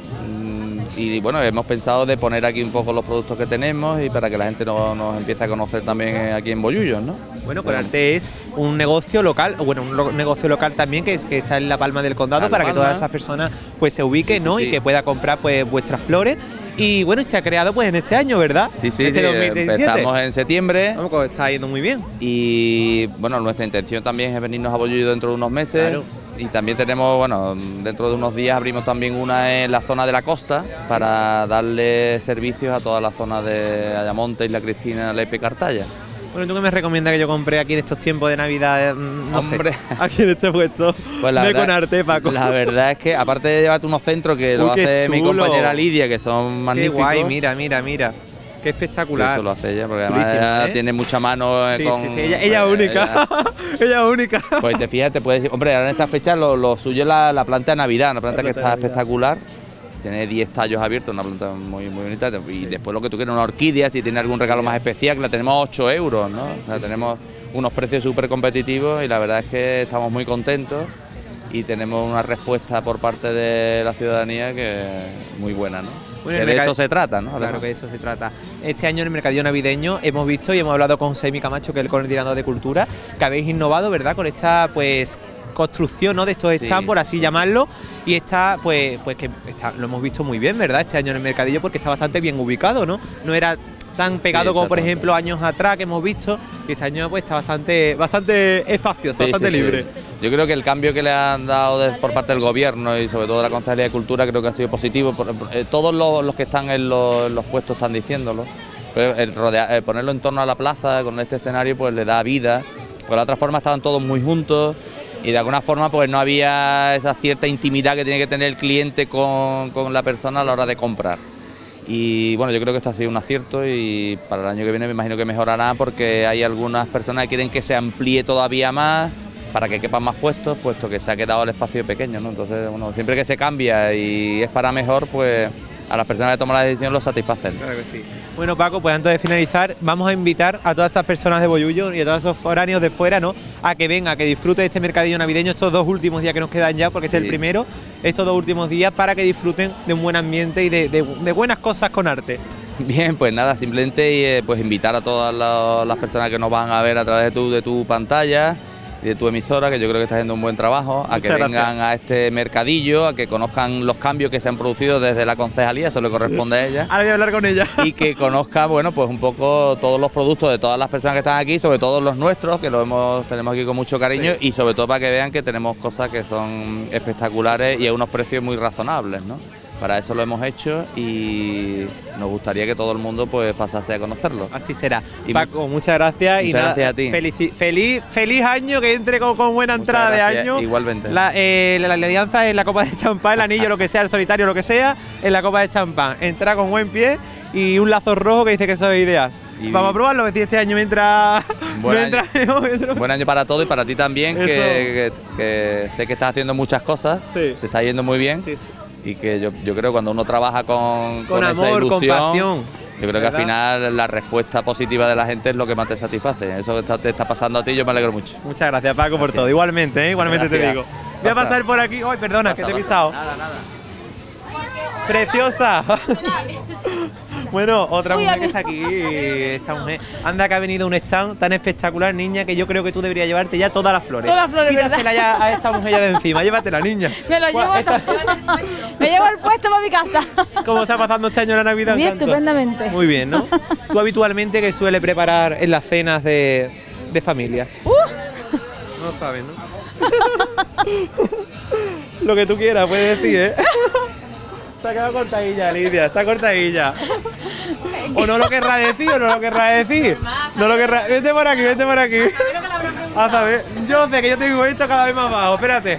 Y bueno, hemos pensado de poner aquí un poco los productos que tenemos y para que la gente nos empiece a conocer también aquí en Bollullos, ¿no? Bueno, con Arte es un negocio local, un negocio local también que está en la Palma del Condado, para que todas esas personas pues se ubiquen, ¿no? Y que pueda comprar pues vuestras flores. Y bueno, se ha creado pues en este año, ¿verdad? Sí, este 2017. Empezamos en septiembre. Vamos, pues está yendo muy bien. Y bueno, nuestra intención también es venirnos a Bollullos dentro de unos meses. Claro. Y también tenemos, bueno, dentro de unos días abrimos también una en la zona de la costa para darle servicios a toda la zona de Ayamonte, Isla Cristina, Lepe y Cartaya. Bueno, ¿tú qué me recomiendas que yo compre aquí en estos tiempos de Navidad? No Hombre. sé, aquí en este puesto Pues de con Arte, Paco. La verdad es que, aparte de llevarte unos centros que lo hace mi compañera Lidia, que son magníficos. Qué guay, mira. Qué espectacular. Eso lo hace ella, porque además ella tiene mucha mano con... Sí, ella es única. Ella es única. Pues te fijas, te puedes decir, hombre, ahora en esta fecha lo suyo es la planta de Navidad, una planta que está espectacular. Tiene 10 tallos abiertos, una planta muy bonita. Y después lo que tú quieras, una orquídea, si tiene algún regalo más especial, que la tenemos a 8 euros, ¿no? O sea, tenemos unos precios súper competitivos y la verdad es que estamos muy contentos y tenemos una respuesta por parte de la ciudadanía que es muy buena, ¿no? Bueno, que de eso se trata, ¿no? Claro que de eso se trata. Este año en el mercadillo navideño hemos visto y hemos hablado con Semi Camacho, que es el coordinador de cultura, que habéis innovado, ¿verdad?, con esta pues construcción, ¿no?, de estos stands, por así llamarlo, y está pues que lo hemos visto muy bien, ¿verdad?, este año en el mercadillo, porque está bastante bien ubicado, ¿no? No era tan pegado como por ejemplo años atrás que hemos visto, y este año pues está bastante espacioso, bastante libre. Sí. Yo creo que el cambio que le han dado por parte del gobierno y sobre todo de la Concejalía de Cultura creo que ha sido positivo. Todos los que están en los puestos están diciéndolo. Ponerlo en torno a la plaza con este escenario pues le da vida. De la otra forma estaban todos muy juntos y de alguna forma pues no había esa cierta intimidad que tiene que tener el cliente con la persona a la hora de comprar. Y bueno, yo creo que esto ha sido un acierto y para el año que viene me imagino que mejorará porque hay algunas personas que quieren que se amplíe todavía más para que quepan más puestos, puesto que se ha quedado el espacio pequeño, ¿no? Entonces, bueno, siempre que se cambia y es para mejor, pues a las personas que toman la decisión lo satisfacen. Claro que sí. Bueno, Paco, pues antes de finalizar, vamos a invitar a todas esas personas de Bollullos y a todos esos foráneos de fuera, ¿no?, a que vengan, a que disfruten de este mercadillo navideño estos 2 últimos días que nos quedan ya, porque este es el primero, estos 2 últimos días, para que disfruten de un buen ambiente y de buenas cosas con arte. Bien, pues nada, simplemente pues invitar a todas las personas que nos van a ver a través de tu pantalla y de tu emisora, que yo creo que está haciendo un buen trabajo, a que vengan a este mercadillo, a que conozcan los cambios que se han producido desde la concejalía, eso le corresponde a ella. Ahora voy a hablar con ella. Y que conozcan, bueno, pues un poco todos los productos de todas las personas que están aquí, sobre todo los nuestros, que tenemos aquí con mucho cariño, y sobre todo para que vean que tenemos cosas que son espectaculares y a unos precios muy razonables, ¿no? Para eso lo hemos hecho y nos gustaría que todo el mundo pues pasase a conocerlo. Así será. Y Paco, muchas gracias. Muchas gracias a ti. Feliz año, que entre con buena entrada de año. Igualmente. La alianza en la copa de champán, el anillo, lo que sea, el solitario, lo que sea, en la copa de champán. Entra con buen pie y un lazo rojo que dice que eso es ideal. Vamos a probarlo, a ver si este año mientras buen año para todo y para ti también, que sé que estás haciendo muchas cosas, te está yendo muy bien. Sí. Y que yo creo que cuando uno trabaja con amor, esa ilusión, con pasión, yo creo que al final la respuesta positiva de la gente es lo que más te satisface. Eso que te está pasando a ti, yo me alegro mucho. Muchas gracias, Paco, por todo. Igualmente, igualmente te digo. Voy a pasar por aquí. Ay, perdona, que te he pisado. Nada. ¡Preciosa! Bueno, otra mujer que está aquí, esta mujer. Anda, que ha venido un stand tan espectacular, niña, que yo creo que tú deberías llevarte ya todas las flores. Todas las flores, quítasela ya a esta mujer ya de encima, llévatela, niña. Me lo llevo me llevo el puesto para mi casa. ¿Cómo está pasando este año la Navidad? Bien, estupendamente. Muy bien, ¿no? ¿Tú habitualmente qué suele preparar en las cenas de familia? No sabes, ¿no? Lo que tú quieras, puedes decir, ¿eh? Se ha quedado cortadilla, Lidia, está cortadilla. O no lo querrá decir, o no lo querrá decir. No lo querrá. Vete por aquí, vete por aquí. A saber, yo sé que yo tengo esto cada vez más bajo, espérate.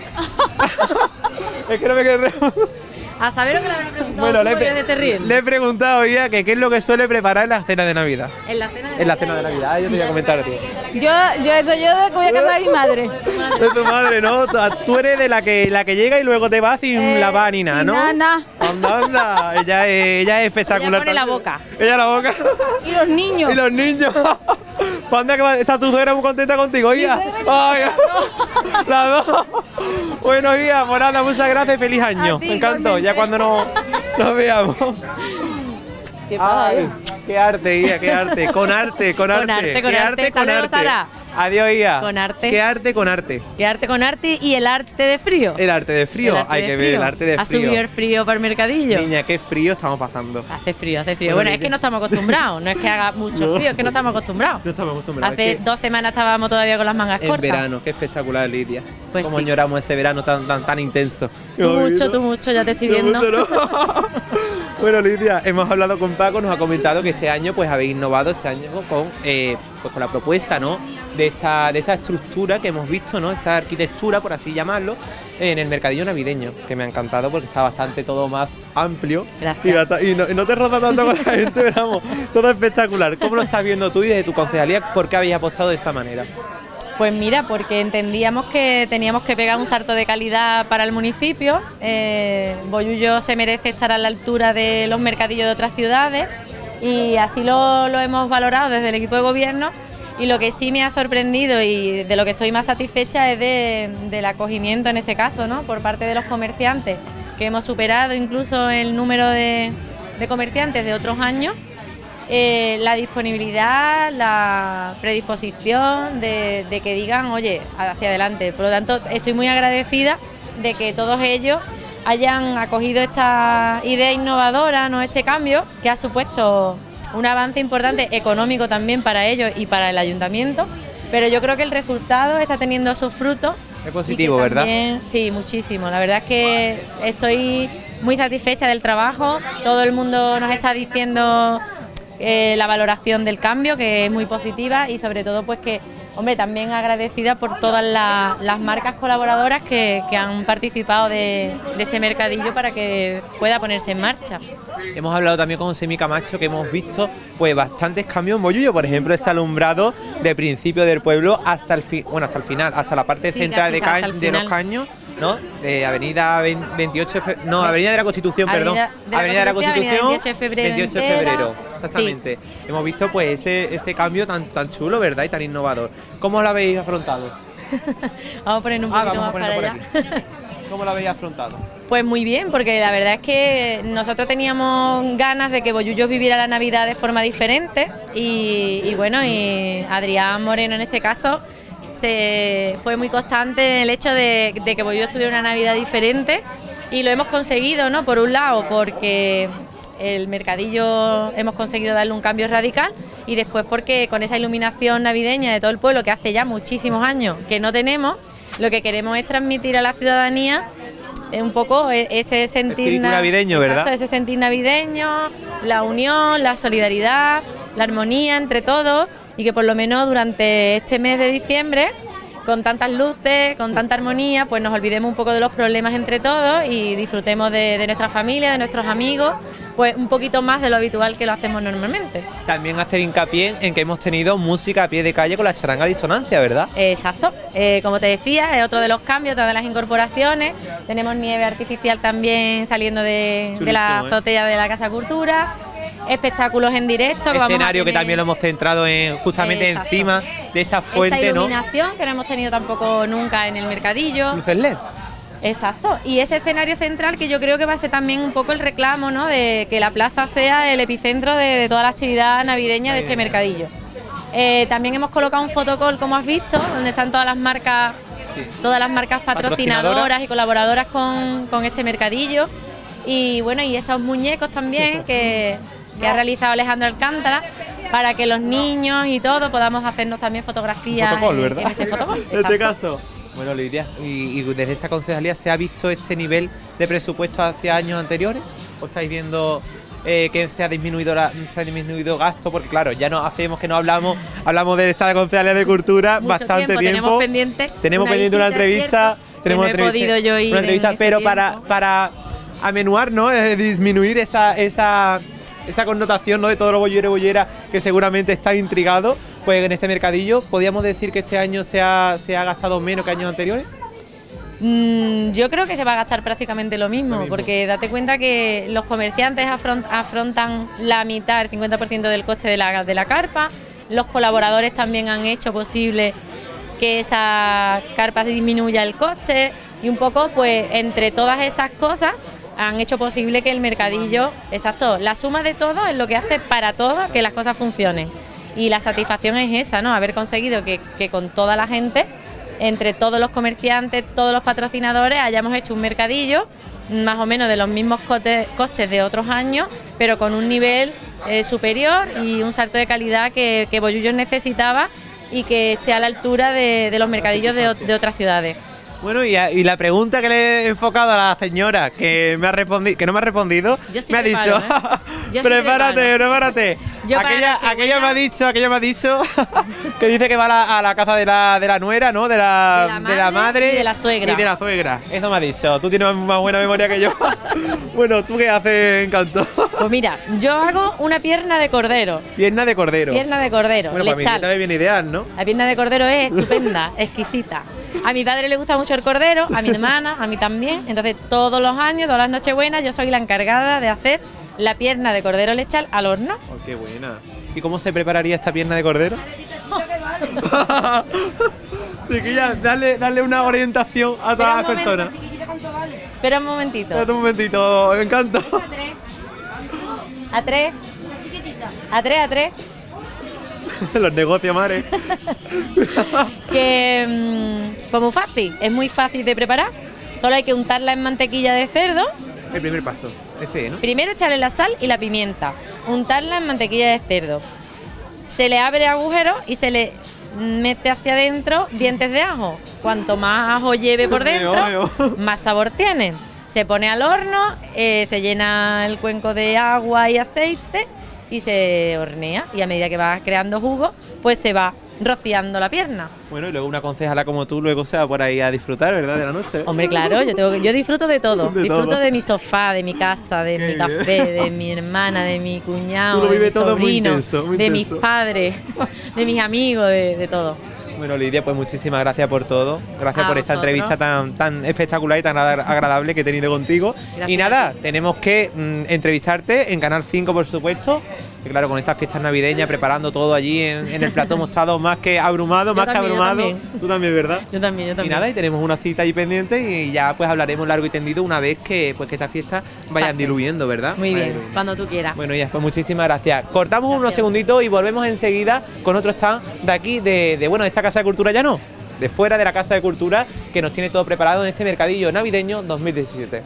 Es que no me querré. A saber lo que le habrá preguntado. Bueno, le he preguntado ya que qué es lo que suele preparar en la cena de Navidad. En la cena de Navidad. En la cena de Navidad, yo te voy a comentar a ti. Yo de que voy a casar a mi madre. De tu madre, ¿no? Tú eres de la que llega y luego te va sin lavar ni nada, ¿no? Nada. Anda. Ella es espectacular. Ella pone la boca. Ella la boca. Y los niños. Y los niños. Panda, que está tu suegra muy contenta contigo, Guía. Ay, las dos. Bueno, Guía, por nada, muchas gracias y feliz año. Me encantó, ya cuando nos veamos. ¿Qué pasa? Qué arte, Guía, qué arte. Con arte. Con arte. Adiós, Guía. Con arte. Qué arte con arte. Qué arte con arte y el arte de frío. El arte de frío, hay que ver el arte de frío. Ha subido el frío para el mercadillo. Niña, qué frío estamos pasando. Hace frío. Bueno, es que no estamos acostumbrados, no es que haga mucho frío, es que no estamos acostumbrados. No estamos acostumbrados. Hace 2 semanas estábamos todavía con las mangas cortas. En verano, qué espectacular, Lidia. Pues cómo añoramos ese verano tan intenso. Tú mucho, ya te estoy viendo. Bueno, Lidia, hemos hablado con Paco, nos ha comentado que este año pues habéis innovado este año con la propuesta, ¿no? de esta estructura que hemos visto, ¿no? Esta arquitectura, por así llamarlo, en el mercadillo navideño, que me ha encantado porque está bastante todo más amplio. Gracias. Y no te roza tanto con la gente, pero vamos, todo espectacular. ¿Cómo lo estás viendo tú y desde tu concejalía por qué habéis apostado de esa manera? Pues mira, porque entendíamos que teníamos que pegar un salto de calidad para el municipio. Bollullo se merece estar a la altura de los mercadillos de otras ciudades y así lo hemos valorado desde el equipo de gobierno. Y lo que sí me ha sorprendido y de lo que estoy más satisfecha es del acogimiento en este caso, ¿no? Por parte de los comerciantes, que hemos superado incluso el número de comerciantes de otros años. La disponibilidad, la predisposición de que digan, oye, hacia adelante. Por lo tanto, estoy muy agradecida de que todos ellos hayan acogido esta idea innovadora, ¿no? Este cambio que ha supuesto un avance importante económico también para ellos y para el ayuntamiento, pero yo creo que el resultado está teniendo sus frutos. Es positivo, ¿verdad? Sí, muchísimo. La verdad es que estoy muy satisfecha del trabajo. Todo el mundo nos está diciendo la valoración del cambio, que es muy positiva, y sobre todo pues que, hombre, también agradecida por todas las marcas colaboradoras que han participado de este mercadillo para que pueda ponerse en marcha. Hemos hablado también con Semi Camacho, que hemos visto pues bastantes cambios en Bollullo, por ejemplo ese alumbrado de principio del pueblo hasta el final, hasta la parte central de los Caños, ¿no? De Avenida 28 no, Avenida de la Constitución, perdón. Avenida de la Constitución, 28 de febrero, exactamente. Sí. Hemos visto pues ese cambio tan chulo, ¿verdad? Y tan innovador. ¿Cómo lo habéis afrontado? Vamos a poner un poquito más para allá. ¿Cómo lo habéis afrontado? Pues muy bien, porque la verdad es que nosotros teníamos ganas de que Bollullo viviera la Navidad de forma diferente y bueno, y Adrián Moreno en este caso fue muy constante en el hecho de que Bollullos tuviera una Navidad diferente, y lo hemos conseguido, ¿no? Por un lado, porque el mercadillo hemos conseguido darle un cambio radical, y después porque con esa iluminación navideña de todo el pueblo, que hace ya muchísimos años que no tenemos, lo que queremos es transmitir a la ciudadanía un poco ese sentir navideño, ¿verdad? Exacto, ese sentir navideño, la unión, la solidaridad, la armonía entre todos, y que por lo menos durante este mes de diciembre, con tantas luces, con tanta armonía, pues nos olvidemos un poco de los problemas entre todos y disfrutemos de nuestra familia, de nuestros amigos, pues un poquito más de lo habitual que lo hacemos normalmente. También hacer hincapié en que hemos tenido música a pie de calle con la charanga disonancia, ¿verdad? Exacto, como te decía, es otro de los cambios, otra de las incorporaciones. Tenemos nieve artificial también saliendo de la azotea de la Casa Cultura. Espectáculos en directo. Escenario que también lo hemos centrado justamente encima de esta fuente, esta iluminación, ¿no? Que no hemos tenido tampoco nunca en el mercadillo. Luces LED. Exacto, y ese escenario central que yo creo que va a ser también un poco el reclamo, ¿no? De que la plaza sea el epicentro de toda la actividad navideña de este mercadillo. También hemos colocado un fotocall, como has visto, donde están todas las marcas patrocinadoras y colaboradoras con este mercadillo. Y bueno, y esos muñecos también que ha realizado Alejandro Alcántara, para que los niños y todo podamos hacernos también fotografías en ese fotocall. En este caso. Bueno, Lidia, ¿y desde esa concejalía se ha visto este nivel de presupuesto hacia años anteriores? ¿O estáis viendo que se ha disminuido gasto? Porque claro, ya no hacemos que no hablamos de esta concejalía de cultura bastante tiempo. Tenemos pendiente una entrevista. Tenemos una entrevista, pero para amenuar, ¿no? Disminuir esa connotación, ¿no? De todos los bolleros y bolleras que seguramente están intrigados, pues en este mercadillo, ¿podríamos decir que este año se ha gastado menos que años anteriores? Yo creo que se va a gastar prácticamente lo mismo, porque date cuenta que los comerciantes afrontan la mitad, el 50% del coste de la carpa. Los colaboradores también han hecho posible que esa carpa se disminuya el coste, y un poco, pues, entre todas esas cosas han hecho posible que el mercadillo, exacto, la suma de todo es lo que hace para todos que las cosas funcionen. Y la satisfacción es esa, ¿no? Haber conseguido que con toda la gente, entre todos los comerciantes, todos los patrocinadores, hayamos hecho un mercadillo más o menos de los mismos costes de otros años, pero con un nivel superior y un salto de calidad que Bollullos necesitaba, y que esté a la altura de los mercadillos de otras ciudades. Bueno, y la pregunta que le he enfocado a la señora, que no me ha respondido, me ha dicho, prepárate. Aquella me ha dicho que dice que va a la casa de la nuera, ¿no? De la madre y de la suegra. Eso me ha dicho. Tú tienes más buena memoria que yo. Bueno, ¿tú qué haces, Encanto? Pues mira, yo hago una pierna de cordero. Pierna de cordero. Bueno, para mí también viene ideal, ¿no? La pierna de cordero es estupenda, exquisita. A mi padre le gusta mucho el cordero, a mi hermana, a mí también. Entonces, todos los años, todas las Nochebuenas, yo soy la encargada de hacer la pierna de cordero lechal al horno. Oh, qué buena. ¿Y cómo se prepararía esta pierna de cordero? Chiquilla, dale una orientación a todas las personas. Espera un momentito. Espera un momentito, Encanto. A tres. A tres. Los negocios, madre. Pues muy fácil, es muy fácil de preparar. Solo hay que untarla en mantequilla de cerdo. El primer paso, ese, ¿no? Primero echarle la sal y la pimienta, untarla en mantequilla de cerdo. Se le abre agujero y se le mete hacia adentro dientes de ajo. Cuanto más ajo lleve por dentro, más sabor tiene. Se pone al horno, se llena el cuenco de agua y aceite y se hornea, y a medida que va creando jugo, pues se va rociando la pierna. Bueno, y luego una concejala como tú luego se va por ahí a disfrutar, ¿verdad?, de la noche. Hombre, claro, yo disfruto de todo. Disfruto de mi sofá, de mi casa, de mi café, de mi hermana, de mi cuñado, de mi sobrino, de mis padres, de mis amigos, de todo. Bueno, Lidia, pues muchísimas gracias por todo. Gracias por esta entrevista tan espectacular y tan agradable que he tenido contigo. Gracias. Y nada, tenemos que entrevistarte en Canal 5, por supuesto. Que claro, con estas fiestas navideñas, preparando todo allí en el plató, hemos estado más que abrumados, Tú también, ¿verdad? Yo también. Y nada, y tenemos una cita ahí pendiente y ya pues hablaremos largo y tendido una vez que estas fiestas vayan diluyendo, ¿verdad? Muy bien, cuando tú quieras. Bueno, ya, pues muchísimas gracias. Cortamos unos segunditos y volvemos enseguida con otro stand de aquí, de esta Casa de Cultura Llano. de fuera de la Casa de Cultura, que nos tiene todo preparado en este mercadillo navideño 2017.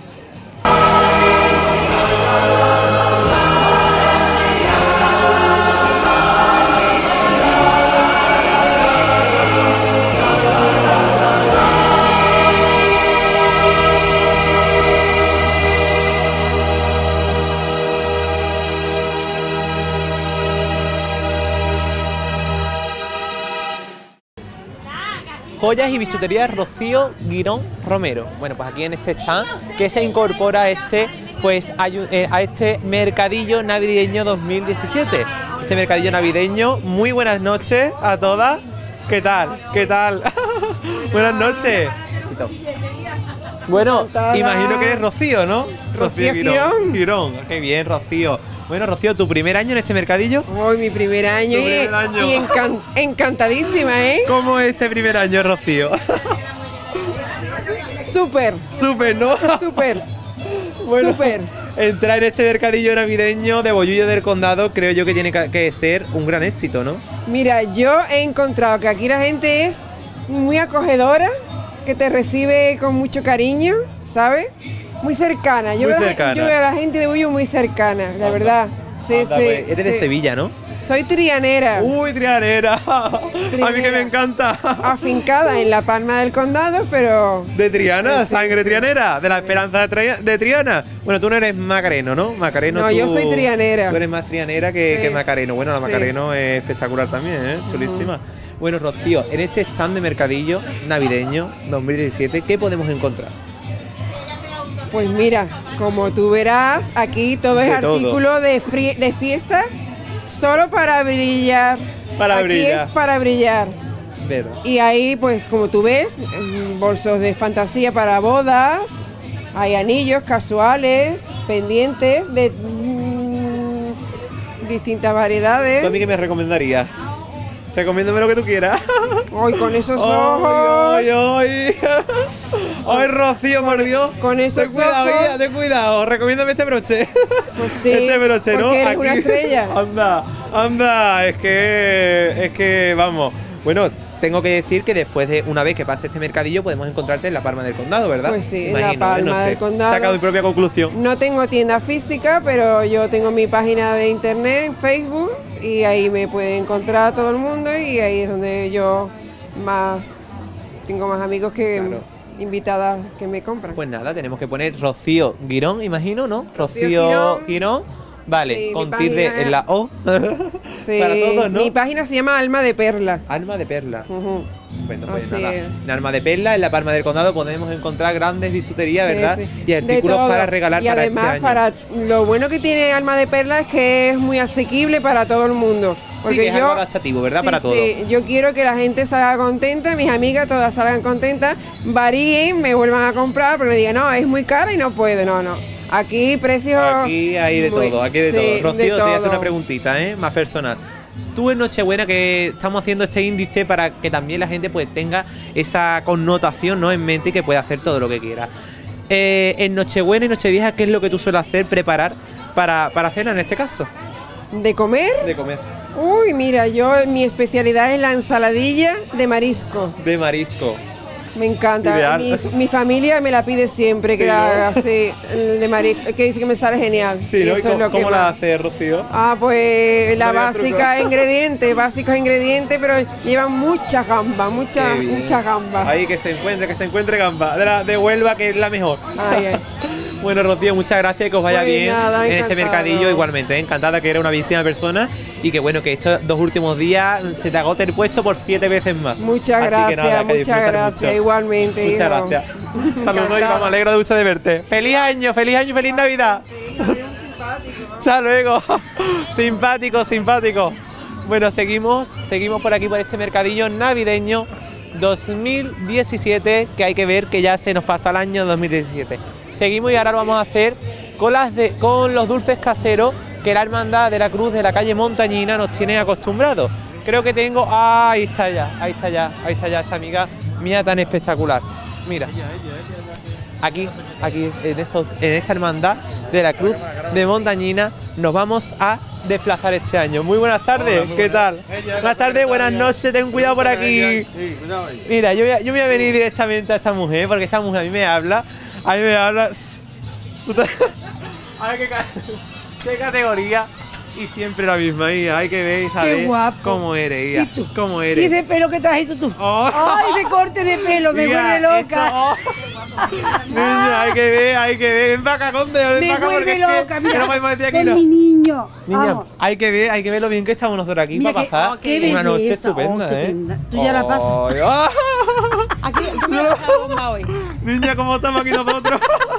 Joyas y bisutería Rocío Guirón Romero. Bueno, pues aquí en este stand que se incorpora a este mercadillo navideño 2017. Este mercadillo navideño. Muy buenas noches a todas. ¿Qué tal? ¿Qué tal? Buenas noches. Bueno, imagino que eres Rocío, ¿no? Rocío Girón. Girón. Qué bien, Rocío. Bueno, Rocío, ¿tu primer año en este mercadillo? Hoy mi primer año, y encantadísima, ¿eh? ¿Cómo es este primer año, Rocío? Súper. Súper, ¿no? Súper. Bueno, súper. Entrar en este mercadillo navideño de Bollullo del Condado creo yo que tiene que ser un gran éxito, ¿no? Mira, yo he encontrado que aquí la gente es muy acogedora, que te recibe con mucho cariño, ¿sabes? Muy cercana. Yo veo a la gente de Bollullo muy cercana, la verdad. Sí, sí. Pues, eres de Sevilla, ¿no? Soy trianera. Uy, trianera. A mí que me encanta. Afincada en la Palma del Condado, pero... ¿De Triana? Sí, ¿Sangre sí. trianera? ¿De la esperanza de Triana? Bueno, tú no eres Macareno, ¿no? Macareno, no, yo soy trianera. Tú eres más trianera que Macareno. Bueno, la Sí. Macareno es espectacular también, ¿eh? Chulísima. Bueno, Rocío, en este stand de mercadillo navideño 2017, ¿qué podemos encontrar? Pues mira, como tú verás, aquí todo es artículo de fiesta, solo para brillar. Para aquí brillar. es para brillar. Verdad. Y ahí, pues como tú ves, bolsos de fantasía para bodas, hay anillos casuales, pendientes de distintas variedades. ¿Tú a mí qué me recomendarías? Recomiéndame lo que tú quieras. Hoy con esos ojos. ¡Ay! ¡Ay, Rocío, por Dios! Con esos cuidado, ojos. guía, ten cuidado. Recomiéndame este broche. Pues sí, este broche, ¿no? porque eres una estrella. Anda, es que, vamos. Bueno, tengo que decir que después de una vez que pase este mercadillo podemos encontrarte en la Palma del Condado, ¿verdad? Pues sí, Imagino, en la Palma no sé, del Condado. He sacado mi propia conclusión. No tengo tienda física, pero yo tengo mi página de internet en Facebook y ahí me puede encontrar todo el mundo y ahí es donde yo tengo más amigos que invitadas que me compran. Pues nada, tenemos que poner Rocío Guirón, imagino, ¿no? Rocío Guirón. Vale, Sí, con mi tilde página- en la O. Sí, Para todos, ¿no? mi página se llama Alma de Perla. Alma de Perla. Bueno, pues Así nada. es. En Alma de Perla, en la Palma del Condado, podemos encontrar grandes bisuterías, Sí, ¿verdad? sí. Y De artículos todo. para regalar y para además, este año. para lo bueno que tiene Alma de Perla es que es muy asequible para todo el mundo. Sí, que es algo adaptativo, ¿verdad? Sí, Para todo. Sí, yo quiero que la gente salga contenta, mis amigas todas salgan contentas, varíen, me vuelvan a comprar, pero le digan, no, es muy cara y no puede, no. Aquí precios... Aquí hay de todo, aquí hay de sí, todo. Rocío, de te voy a hacer todo. una preguntita, más personal. Tú en Nochebuena, que estamos haciendo este índice para que también la gente pues tenga esa connotación, ¿no?, en mente y que pueda hacer todo lo que quiera. En Nochebuena y Nochevieja, ¿qué es lo que tú sueles hacer, preparar para cena en este caso? ¿De comer? De comer. Uy, mira, mi especialidad es la ensaladilla de marisco. De marisco. Me encanta. Ideal. Mi familia me la pide siempre que Sí, la ¿no? haga así, de marisco, que dice que me sale genial. Sí, ¿no? ¿Y eso es lo que cómo la más. hace, Rocío? Ah, pues la No digas básica truco. básicos ingredientes, pero llevan mucha gamba, Qué bien. mucha gamba. Ahí que se encuentre gamba. De Huelva, que es la mejor. Ay, ay. Bueno, Rocío, muchas gracias, que os vaya Pues bien nada, en este encantado. mercadillo igualmente. Encantada, que eres una bellísima persona y que bueno, que estos 2 últimos días se te agote el puesto por 7 veces más. Muchas Así que gracias, nada, que muchas disfrutes gracias, mucho. igualmente. Muchas hijo. gracias. Saludos y Encantada. vamos, alegro de mucho de verte. ¡Feliz año, feliz Navidad! Hasta luego. Simpático. Bueno, seguimos por aquí por este mercadillo navideño 2017, que hay que ver que ya se nos pasa el año 2017. Seguimos y ahora lo vamos a hacer con los dulces caseros que la Hermandad de la Cruz de la calle Montañina nos tiene acostumbrados. Creo que tengo... ahí está ya esta amiga mía tan espectacular. Mira, aquí en esta Hermandad de la Cruz de Montañina nos vamos a desplazar este año. Muy buenas tardes, ¿qué tal? Buenas tardes, buenas noches, ten cuidado por aquí. Mira, yo voy a venir directamente a esta mujer, porque esta mujer a mí me habla. A ver qué categoría. Y siempre la misma, hija. Hay que ver, hija, Qué guapo. cómo eres, hija. ¿Y tú? ¿Cómo eres? ¿Y de pelo que te has hecho tú? Oh. ¡Ay, de corte de pelo! Me Mira, vuelve loca. Niña, hay que ver. Ven para acá, Conde, ven Me para acá, porque vuelve es loca, que mira, no podemos decir aquí con no. mi niño. Niña, Vamos. hay que ver lo bien que estamos nosotros aquí Mira para que- pasar qué una noche belleza, estupenda, estupenda. Tú ya la pasas. Ay, ah. Aquí, yo me he pasado bomba hoy. Niña, ¿cómo estamos aquí nosotros?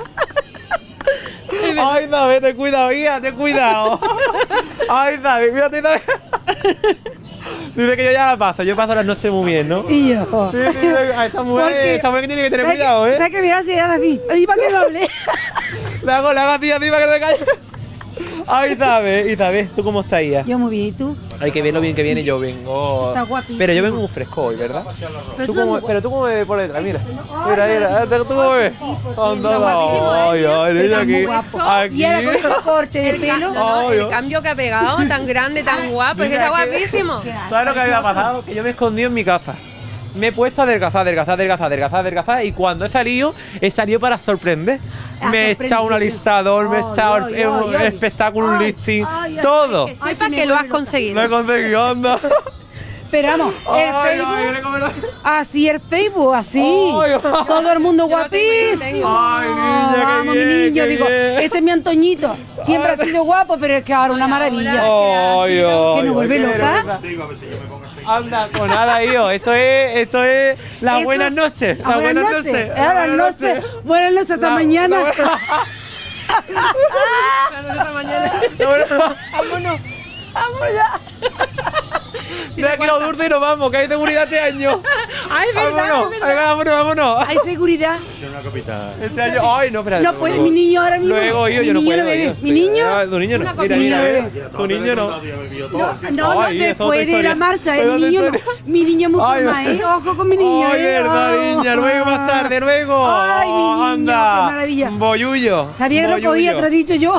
Ay, David, ten cuidado, hija, ten cuidado. Ay, David, mírate, David. Dice que yo ya la paso, yo paso las noches muy bien, ¿no? Y yo. Sí, a esta mujer que tiene que tener ¿sabes cuidado, ¿Sabes que me hace a David? ¿Y para qué no hablé? Le hago así para que no te calles. Ay, Isabel, ¿tú cómo estás, hija? Yo muy bien, ¿y tú? Hay que ver lo bien que viene, yo vengo. Está guapísimo. Pero yo vengo muy fresco hoy, ¿verdad? Pero ¿Tú tú cómo, estás pero tú cómo me ves por detrás, mira. Ay, ¿Tú cómo me ves? Anda, ay, niña, Muy aquí. guapo. Aquí. Y ahora con estos cortes de pelo. Ay, El cambio que ha pegado, tan grande, tan guapo, es que está Mira que- guapísimo. ¿Sabes lo que había pasado? Que yo me he escondido en mi casa. Me he puesto a adelgazar y cuando he salido para sorprender. Me he echado un alistador, me he echado un espectáculo, un listing, todo. Sepa que lo has conseguido. Lo he conseguido, anda. Pero vamos, el Facebook, así el Facebook, así. Todo el mundo guapísimo. Ay, niña, qué Vamos, mi bien, niño, qué digo, bien. este es mi Antoñito. Siempre ha sido guapo, pero es que ahora una maravilla. Que nos vuelve loca. Anda, con nada, hijo. Esto es las Eso- buenas noches. Las buenas noches. Buenas noches. Buenas noches, hasta mañana. Vámonos. Vamos ya. De aquí lo dulce y nos vamos, que hay seguridad este año. Ay, es verdad, Vámonos, es verdad. venga, vámonos. Hay seguridad. Este año, ay, no, espera. No puede mi niño ahora mismo. Luego, hijo, Mi yo no niño puedo. no bebe. yo Mi estoy- niño. Ah, tu niño no. Una Mira, copita. mira, Mi niño mira. Tu niño no. No, Ay, te es otra puede ir historia. a marcha, Es mi otra niño no. historia. Mi niño es muy Ay, forma, Ojo con mi niño, Ay, verdad, niña. Luego más tarde, luego. Ay, mi niño, Anda. qué maravilla. Boyullo. Está bien recogida, Boyullo. te lo he dicho yo.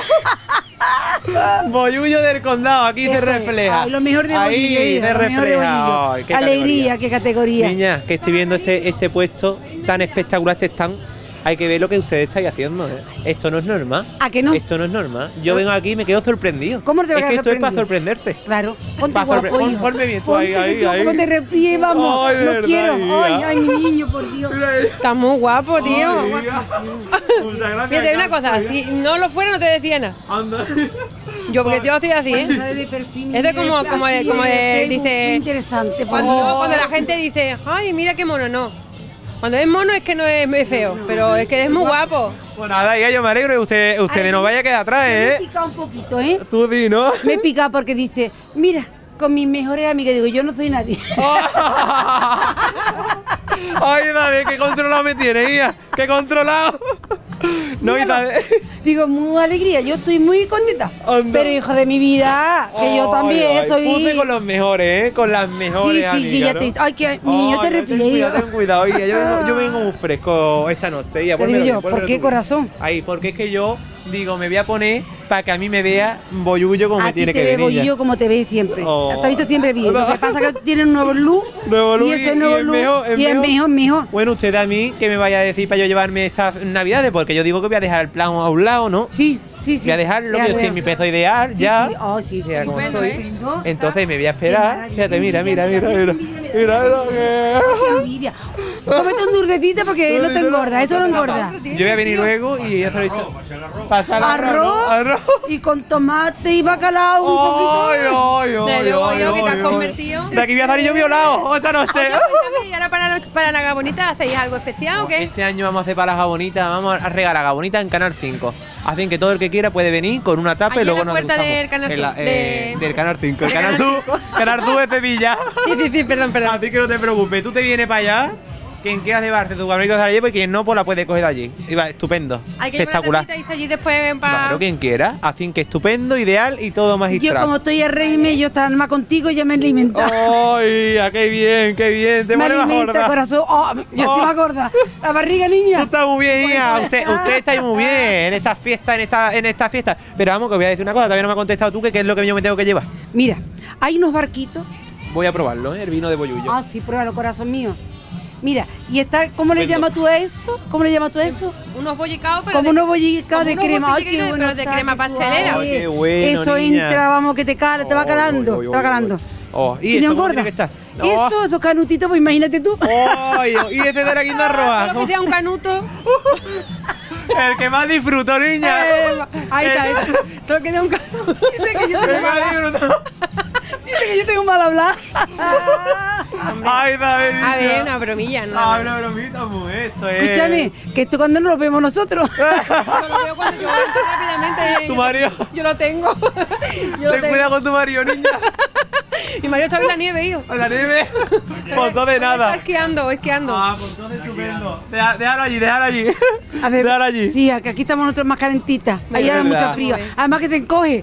Boyullo del condado, aquí se refleja. Ay, lo mejor de Boyullo, ahí hija, se lo mejor de refleja. Boyullo. Ay, qué Alegría, qué categoría. Niña, que estoy viendo este puesto tan espectacular, este stand. Hay que ver lo que ustedes estáis haciendo. Esto no es normal. ¿A que no? Esto no es normal. Yo vengo aquí y me quedo sorprendido. ¿Cómo te vas Es a que quedar esto es para sorprendido? sorprenderte. Claro, ponte Pa' guapo, sorpre- hijo. ponme bien tú ahí, Ponte ahí, que tú, ahí. ¿cómo te ríes, vamos? Ay, Lo verdad, quiero. hija. Ay, mi niño, por Dios. Está muy guapo, tío. Ay, hija. Muchas gracias. Fíjate una cosa, si no lo fuera no te decía nada. Anda. Yo porque yo estoy así, ¿eh? Es de como dice, Qué interesante, por cuando Dios. la gente dice, ay, mira qué mono, no. Cuando es mono es que no es feo, pero es que es muy guapo. Pues nada, hija, yo me alegro de ustedes no vaya a quedar atrás, Me he ¿eh? picado un poquito, ¿eh? Tú di, ¿no? Me he picado porque dice, mira, con mis mejores amigas, digo, yo no soy nadie. Ay, David, qué controlado me tienes, hija. Qué controlado. No, Isabel. Digo, muy alegría, yo estoy muy contenta. Anda. Pero hijo de mi vida, que yo también soy. Puse con los mejores, ¿eh? Con las mejores Sí, sí, amigas, ya te he ¿no? visto. Ay, que mi niño te Ay, refieres. ten cuidado, hija. Yo vengo muy fresco esta noche, hija. Te digo Pónmelo yo, bien, ¿por pónmelo qué tú. corazón? Ay, porque es que yo digo, me voy a poner para que a mí me vea Boyullo como A me ti tiene te que veo venir. yo como te ves siempre. Oh. Te has visto siempre bien. Lo que pasa es que tiene un nuevo look. Nuevo look y eso es y nuevo es look. mejor, y es mejor. Bueno, usted a mí, ¿qué me vaya a decir para yo llevarme estas navidades? Porque yo digo que voy a dejar el plan a un lado, ¿no? Sí, sí, sí. Voy a dejarlo, que yo estoy en mi peso ideal, Sí, ya. sí. Oh, sí. Ya, como Estupendo, estoy. estupendo. Entonces me voy a Qué esperar. maravilla, Fíjate, qué mira. envidia, Mira, Qué envidia. Cómete un dulcecito porque no te engorda, eso no engorda. Yo voy a venir luego y ya se lo he dicho. Pasar Arroz y con tomate y bacalao un poquito. De luego yo que te has convertido. De aquí voy a salir yo violado. Esta noche. Oye, cuéntame, ¿y ahora para la Gabonita hacéis algo especial o qué? Este año vamos a hacer para las Gabonitas, vamos a regalar Gabonita en Canal 5. Así que todo el que quiera puede venir con una tapa Allí y luego en la nos puerta degustamos. del Canal En la- 5, de- del Canal 5. El del Canal Canal 2 Canal 2 de Sevilla. Sí, perdón. A ti que no te preocupes, tú te vienes para allá Quien quiera llevarse tus cabritos de allí, pues quien no, pues la puede coger de allí. Y va, estupendo. Hay que espectacular. llevar la tapita y allí después para... Claro, quien quiera. Así que estupendo, ideal y todo magistral. Yo como estoy a reírme, yo estar más contigo, ya me alimenta. ¡Ay, qué bien, qué bien! Te me pones más alimenta gorda. el corazón. Oh, yo estoy más gorda. La barriga, niña. Tú estás muy bien, hija. Usted está muy bien en esta fiesta, en esta fiesta. Pero vamos, que voy a decir una cosa, todavía no me has contestado tú, que qué es lo que yo me tengo que llevar. Mira, hay unos barquitos. Voy a probarlo, el vino de Bollullo. Ah, sí, pruébalo, corazón mío. Mira, y está, ¿cómo le llamas tú a eso? ¿Cómo le llamas tú a eso? Unos bollicaos, pero como unos bollicaos de crema. Ay, qué pero bueno de está, crema qué pastelera. suave. Qué bueno, eso niña. entra, vamos, que te va calando, te va calando. Oh, ¿y ¿Y esto no cómo engorda? tiene que estar? Eso, esos canutitos, pues imagínate tú. ¡Ay! ¿Y ese de la guinda roja? Solo que sea un canuto. El que más disfruto, niña. Ahí está. Solo que sea un canuto. Dice que yo El más disfruto. tengo mal hablar. Ay, David. A ver, una bromilla, ¿no? Ah, una bromita, pues esto es. Escúchame, que esto cuando no lo vemos nosotros. Yo lo veo cuando yo entro rápidamente. Tu marido. Yo lo tengo. Ten cuidado con tu marido, niña. Mi marido está en la nieve, hijo. ¿En la nieve? Pues todo de nada. Está esquiando, esquiando. Ah, pues todo estupendo. Déjalo allí, déjalo allí. A ver, Déjalo allí. sí, aquí estamos nosotros más calentitas. Allá da verdad. mucho frío. Además que te encoge.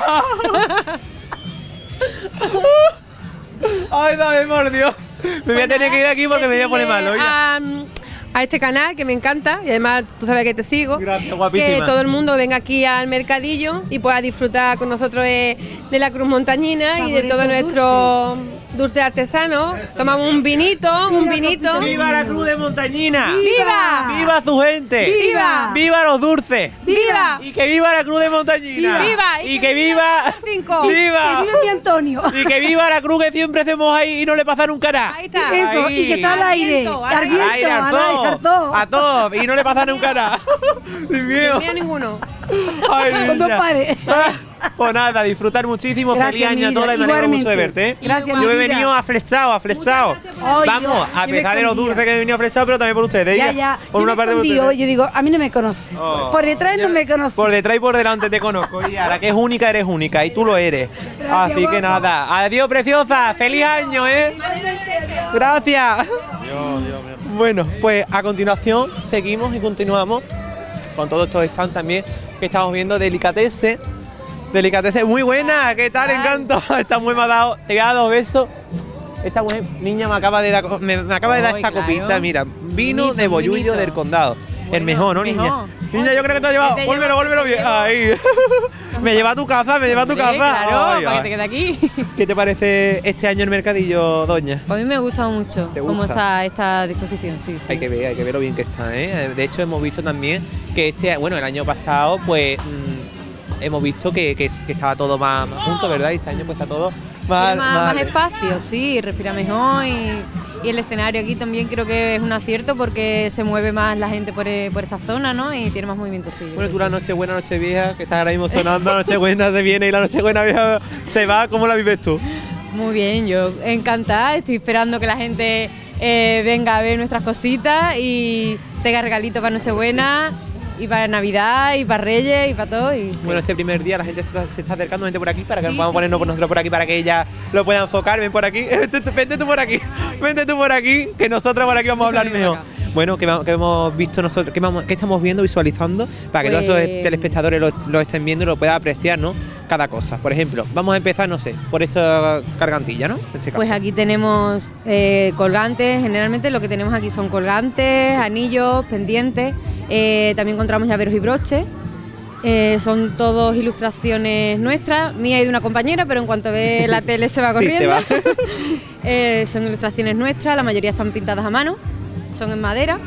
Ay, David, por Dios. Me voy a tener que ir de aquí porque me voy a poner malo. A este canal que me encanta y además tú sabes que te sigo. Gracias, guapísima. Que todo el mundo venga aquí al mercadillo y pueda disfrutar con nosotros de la Cruz Montañina y de todo nuestro dulce artesano. Tomamos un vinito, un vinito. ¡Viva la Cruz de Montañina! ¡Viva! ¡Viva su gente! ¡Viva! ¡Viva los dulces! ¡Viva! Y que viva la Cruz de Montañina. ¡Viva! Y que viva. Cinco. ¡Viva! Que vive mi Antonio. Y que viva la Cruz que siempre hacemos ahí y no le pasan un cara. Ahí está. Eso, Ahí. y que está al aire. viento, Al viento, Al aire, al al aire, todo. al todo. A todos. Y no le pasan un cara. Dios mío. No mira ninguno. Ay, Con dos niña. pares. Pues nada, disfrutar muchísimo. Gracias, Feliz año a Mira, todos y me alegro mucho de igualmente. verte. Gracias, Yo he mi vida. venido aflexado. Ay, Vamos, Dios, a yo me pesar de los escondía. dulces que he venido aflexado, pero también por ustedes. Ya, Ella, ya. Por Yo una me parte de escondí, ustedes. yo digo, a mí no me conoce. Oh. Por detrás no me conoce. Por detrás y por delante te conozco. Y a la que es única, eres única. Y tú lo eres. Gracias, Así que guapo. nada. Adiós, preciosa. Feliz año, ¿eh? Gracias. Bueno, pues a continuación seguimos y continuamos con todos estos stands también que estamos viendo. Delicatessen. Delicatessen, muy buena. ¿Qué tal? Encanto. Esta mujer me ha dado. Te voy a dar 2 besos. Esta mujer, niña, me acaba de dar esta claro. copita. Mira, vino Bonito, de Bollullo bonito. del Condado. el Bueno, mejor, ¿no, mejor. niña? Niña, yo creo que te has llevado. Te Vuélvelo bien. Ahí. Me lleva a tu casa, me lleva a tu casa. Claro, Ay, para ay. que te quede aquí. ¿Qué te parece este año el mercadillo, doña? A mí me ha gustado mucho ¿Te cómo gusta? está esta disposición, sí, sí. Hay que ver lo bien que está, ¿eh? De hecho, hemos visto también que el año pasado, pues, hemos visto que estaba todo más junto, ¿verdad? Y este año, pues, está todo Tiene más espacio, sí, respira mejor y el escenario aquí también creo que es un acierto porque se mueve más la gente por esta zona, ¿no? Y tiene más movimiento, sí. yo Bueno, creo tú que la Nochebuena, Nochevieja, que está ahora mismo sonando, Nochebuena se viene y la Nochebuena vieja se va, ¿cómo la vives tú? sí. Muy bien, yo encantada, estoy esperando que la gente venga a ver nuestras cositas y tenga regalitos para Nochebuena y para Navidad y para Reyes y para todo. Y, sí. Bueno, este primer día la gente se está acercando, gente por aquí, para que Sí, vamos a sí, ponernos sí. nosotros por aquí, para que ella lo pueda enfocar. Ven por aquí, vente tú por aquí, que nosotros por aquí vamos a hablar Ven por mejor. acá. Bueno, que hemos visto nosotros, que estamos viendo, visualizando, para que todos Pues- esos telespectadores lo estén viendo y lo puedan apreciar, ¿no? Cada cosa. Por ejemplo, vamos a empezar, no sé, por esta gargantilla, ¿no? En este caso. Pues aquí tenemos colgantes, generalmente lo que tenemos aquí son colgantes, anillos, pendientes, también encontramos llaveros y broches, son todos ilustraciones nuestras, mía y de una compañera, pero en cuanto ve la tele se va Sí, se corriendo. va. Son ilustraciones nuestras, la mayoría están pintadas a mano, son en madera.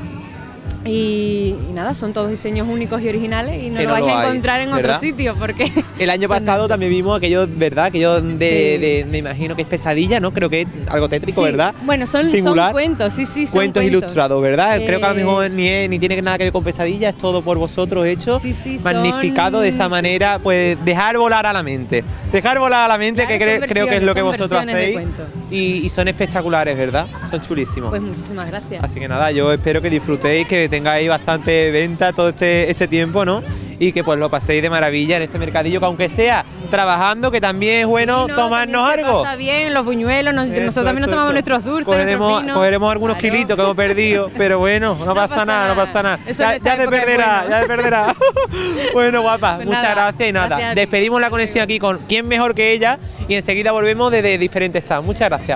Y nada, son todos diseños únicos y originales y no Que lo no vais lo a hay, encontrar en ¿verdad? otro sitio porque El año son pasado también vimos aquello, ¿verdad? Aquello Sí. me imagino que es pesadilla, ¿no? Creo que es algo tétrico, Sí, ¿verdad? Bueno, son Singular. cuentos, sí, son Cuentos ilustrados, ¿verdad? Creo que a lo Eh, mejor ni tiene nada que ver con pesadilla, es todo por vosotros hecho, Sí, sí, magnificado son- de esa manera, pues dejar volar a la mente. Dejar volar a la mente, Claro, que son creo que es lo que versiones, vosotros son versiones de hacéis. cuento. Y son espectaculares, ¿verdad? Son chulísimos. Pues muchísimas gracias. Así que nada, yo espero que disfrutéis, que tengáis bastante venta todo este tiempo, ¿no? y que pues lo paséis de maravilla en este mercadillo, que aunque sea trabajando, que también es bueno tomarnos algo. Pasa bien, los buñuelos, nosotros también nos tomamos nuestros dulces, cogeremos algunos kilitos que hemos perdido, pero bueno, no pasa nada. Ya te perderá. Bueno, guapa, Pues muchas nada, gracias y nada. gracias a ti. Despedimos la conexión aquí con quién mejor que ella y enseguida volvemos desde diferentes stands. Muchas gracias.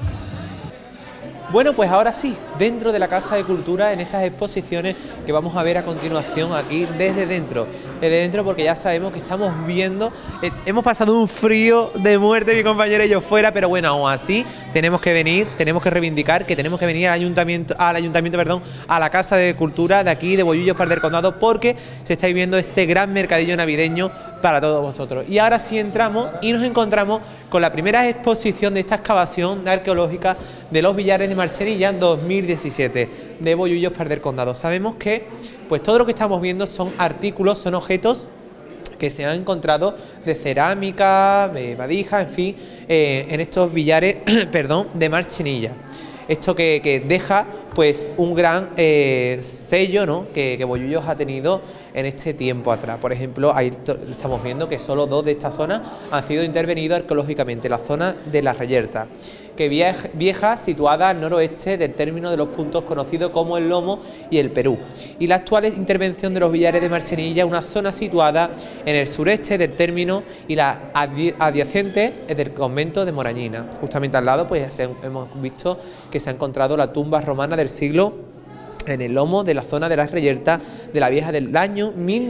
Bueno, pues ahora sí, dentro de la Casa de Cultura, en estas exposiciones que vamos a ver a continuación aquí desde dentro, porque ya sabemos que estamos viendo, hemos pasado un frío de muerte, mi compañera y yo fuera, pero bueno, aún así tenemos que venir, tenemos que reivindicar que tenemos que venir al ayuntamiento, a la Casa de Cultura de aquí, de Bollullos, Par del Condado, porque se está viviendo este gran mercadillo navideño para todos vosotros. Y ahora sí entramos y nos encontramos con la primera exposición de esta excavación arqueológica de los Villares de Marchenilla 2017 de Bollullos, Par del Condado. Sabemos que pues todo lo que estamos viendo son artículos, son objetos que se han encontrado de cerámica, de vadija, en fin, en estos Villares de Marchenilla. Esto que deja pues un gran sello, ¿no?, que Bollullos ha tenido en este tiempo atrás. Por ejemplo, ahí estamos viendo que solo 2 de estas zonas han sido intervenidos arqueológicamente, la zona de la Reyerta, que vieja, situada al noroeste del término de los puntos conocidos como el Lomo y el Perú, y la actual intervención de los Villares de Marchenilla, una zona situada en el sureste del término y la adyacente del convento de Morañina. Justamente al lado pues hemos visto que se ha encontrado la tumba romana del siglo en el lomo de la zona de la Reyerta de la Vieja del año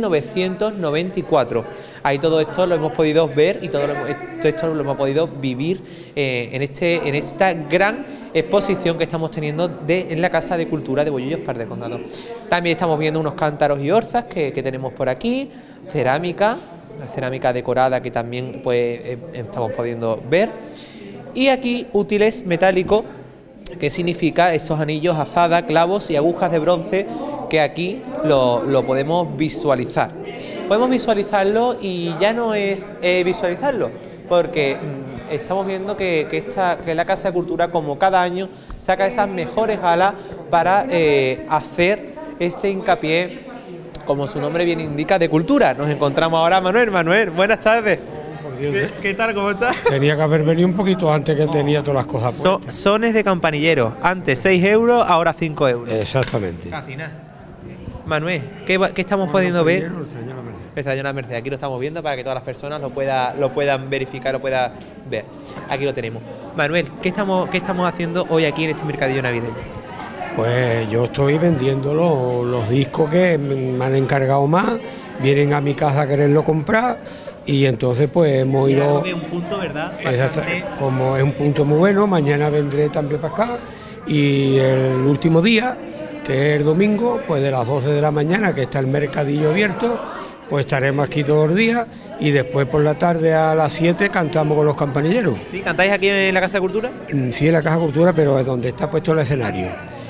1994. Ahí todo esto lo hemos podido ver y todo esto lo hemos podido vivir en esta gran exposición que estamos teniendo en la Casa de Cultura de Bollullos, Par del Condado. También estamos viendo unos cántaros y orzas que tenemos por aquí, cerámica, la cerámica decorada que también pues estamos pudiendo ver, y aquí útiles metálicos, que significa esos anillos, azadas, clavos y agujas de bronce, que aquí lo podemos visualizar. Podemos visualizarlo y ya no es visualizarlo, porque estamos viendo que la Casa de Cultura, como cada año, saca esas mejores galas para hacer este hincapié, como su nombre bien indica, de cultura. Nos encontramos ahora Manuel, buenas tardes. ¿Qué tal? ¿Cómo estás? Tenía que haber venido un poquito antes, que tenía todas las cosas puestas. Sones de campanillero, antes 6 euros, ahora 5 euros. Exactamente. Casi nada. Manuel, ¿qué estamos pudiendo ver? Nuestra Señora Merced, aquí lo estamos viendo para que todas las personas lo puedan verificar, lo puedan ver. Aquí lo tenemos. Manuel, ¿qué estamos haciendo hoy aquí en este mercadillo navideño? Pues yo estoy vendiendo los discos que me han encargado más, vienen a mi casa a quererlo comprar. Y entonces pues hemos ido... un punto, ¿verdad? Como es un punto muy bueno, mañana vendré también para acá, y el último día, que es el domingo, pues de las 12 de la mañana, que está el mercadillo abierto, pues estaremos aquí todos los días, y después por la tarde a las 7 cantamos con los campanilleros. ¿Sí? ¿Cantáis aquí en la Casa de Cultura? Sí, en la Casa de Cultura, pero es donde está puesto el escenario.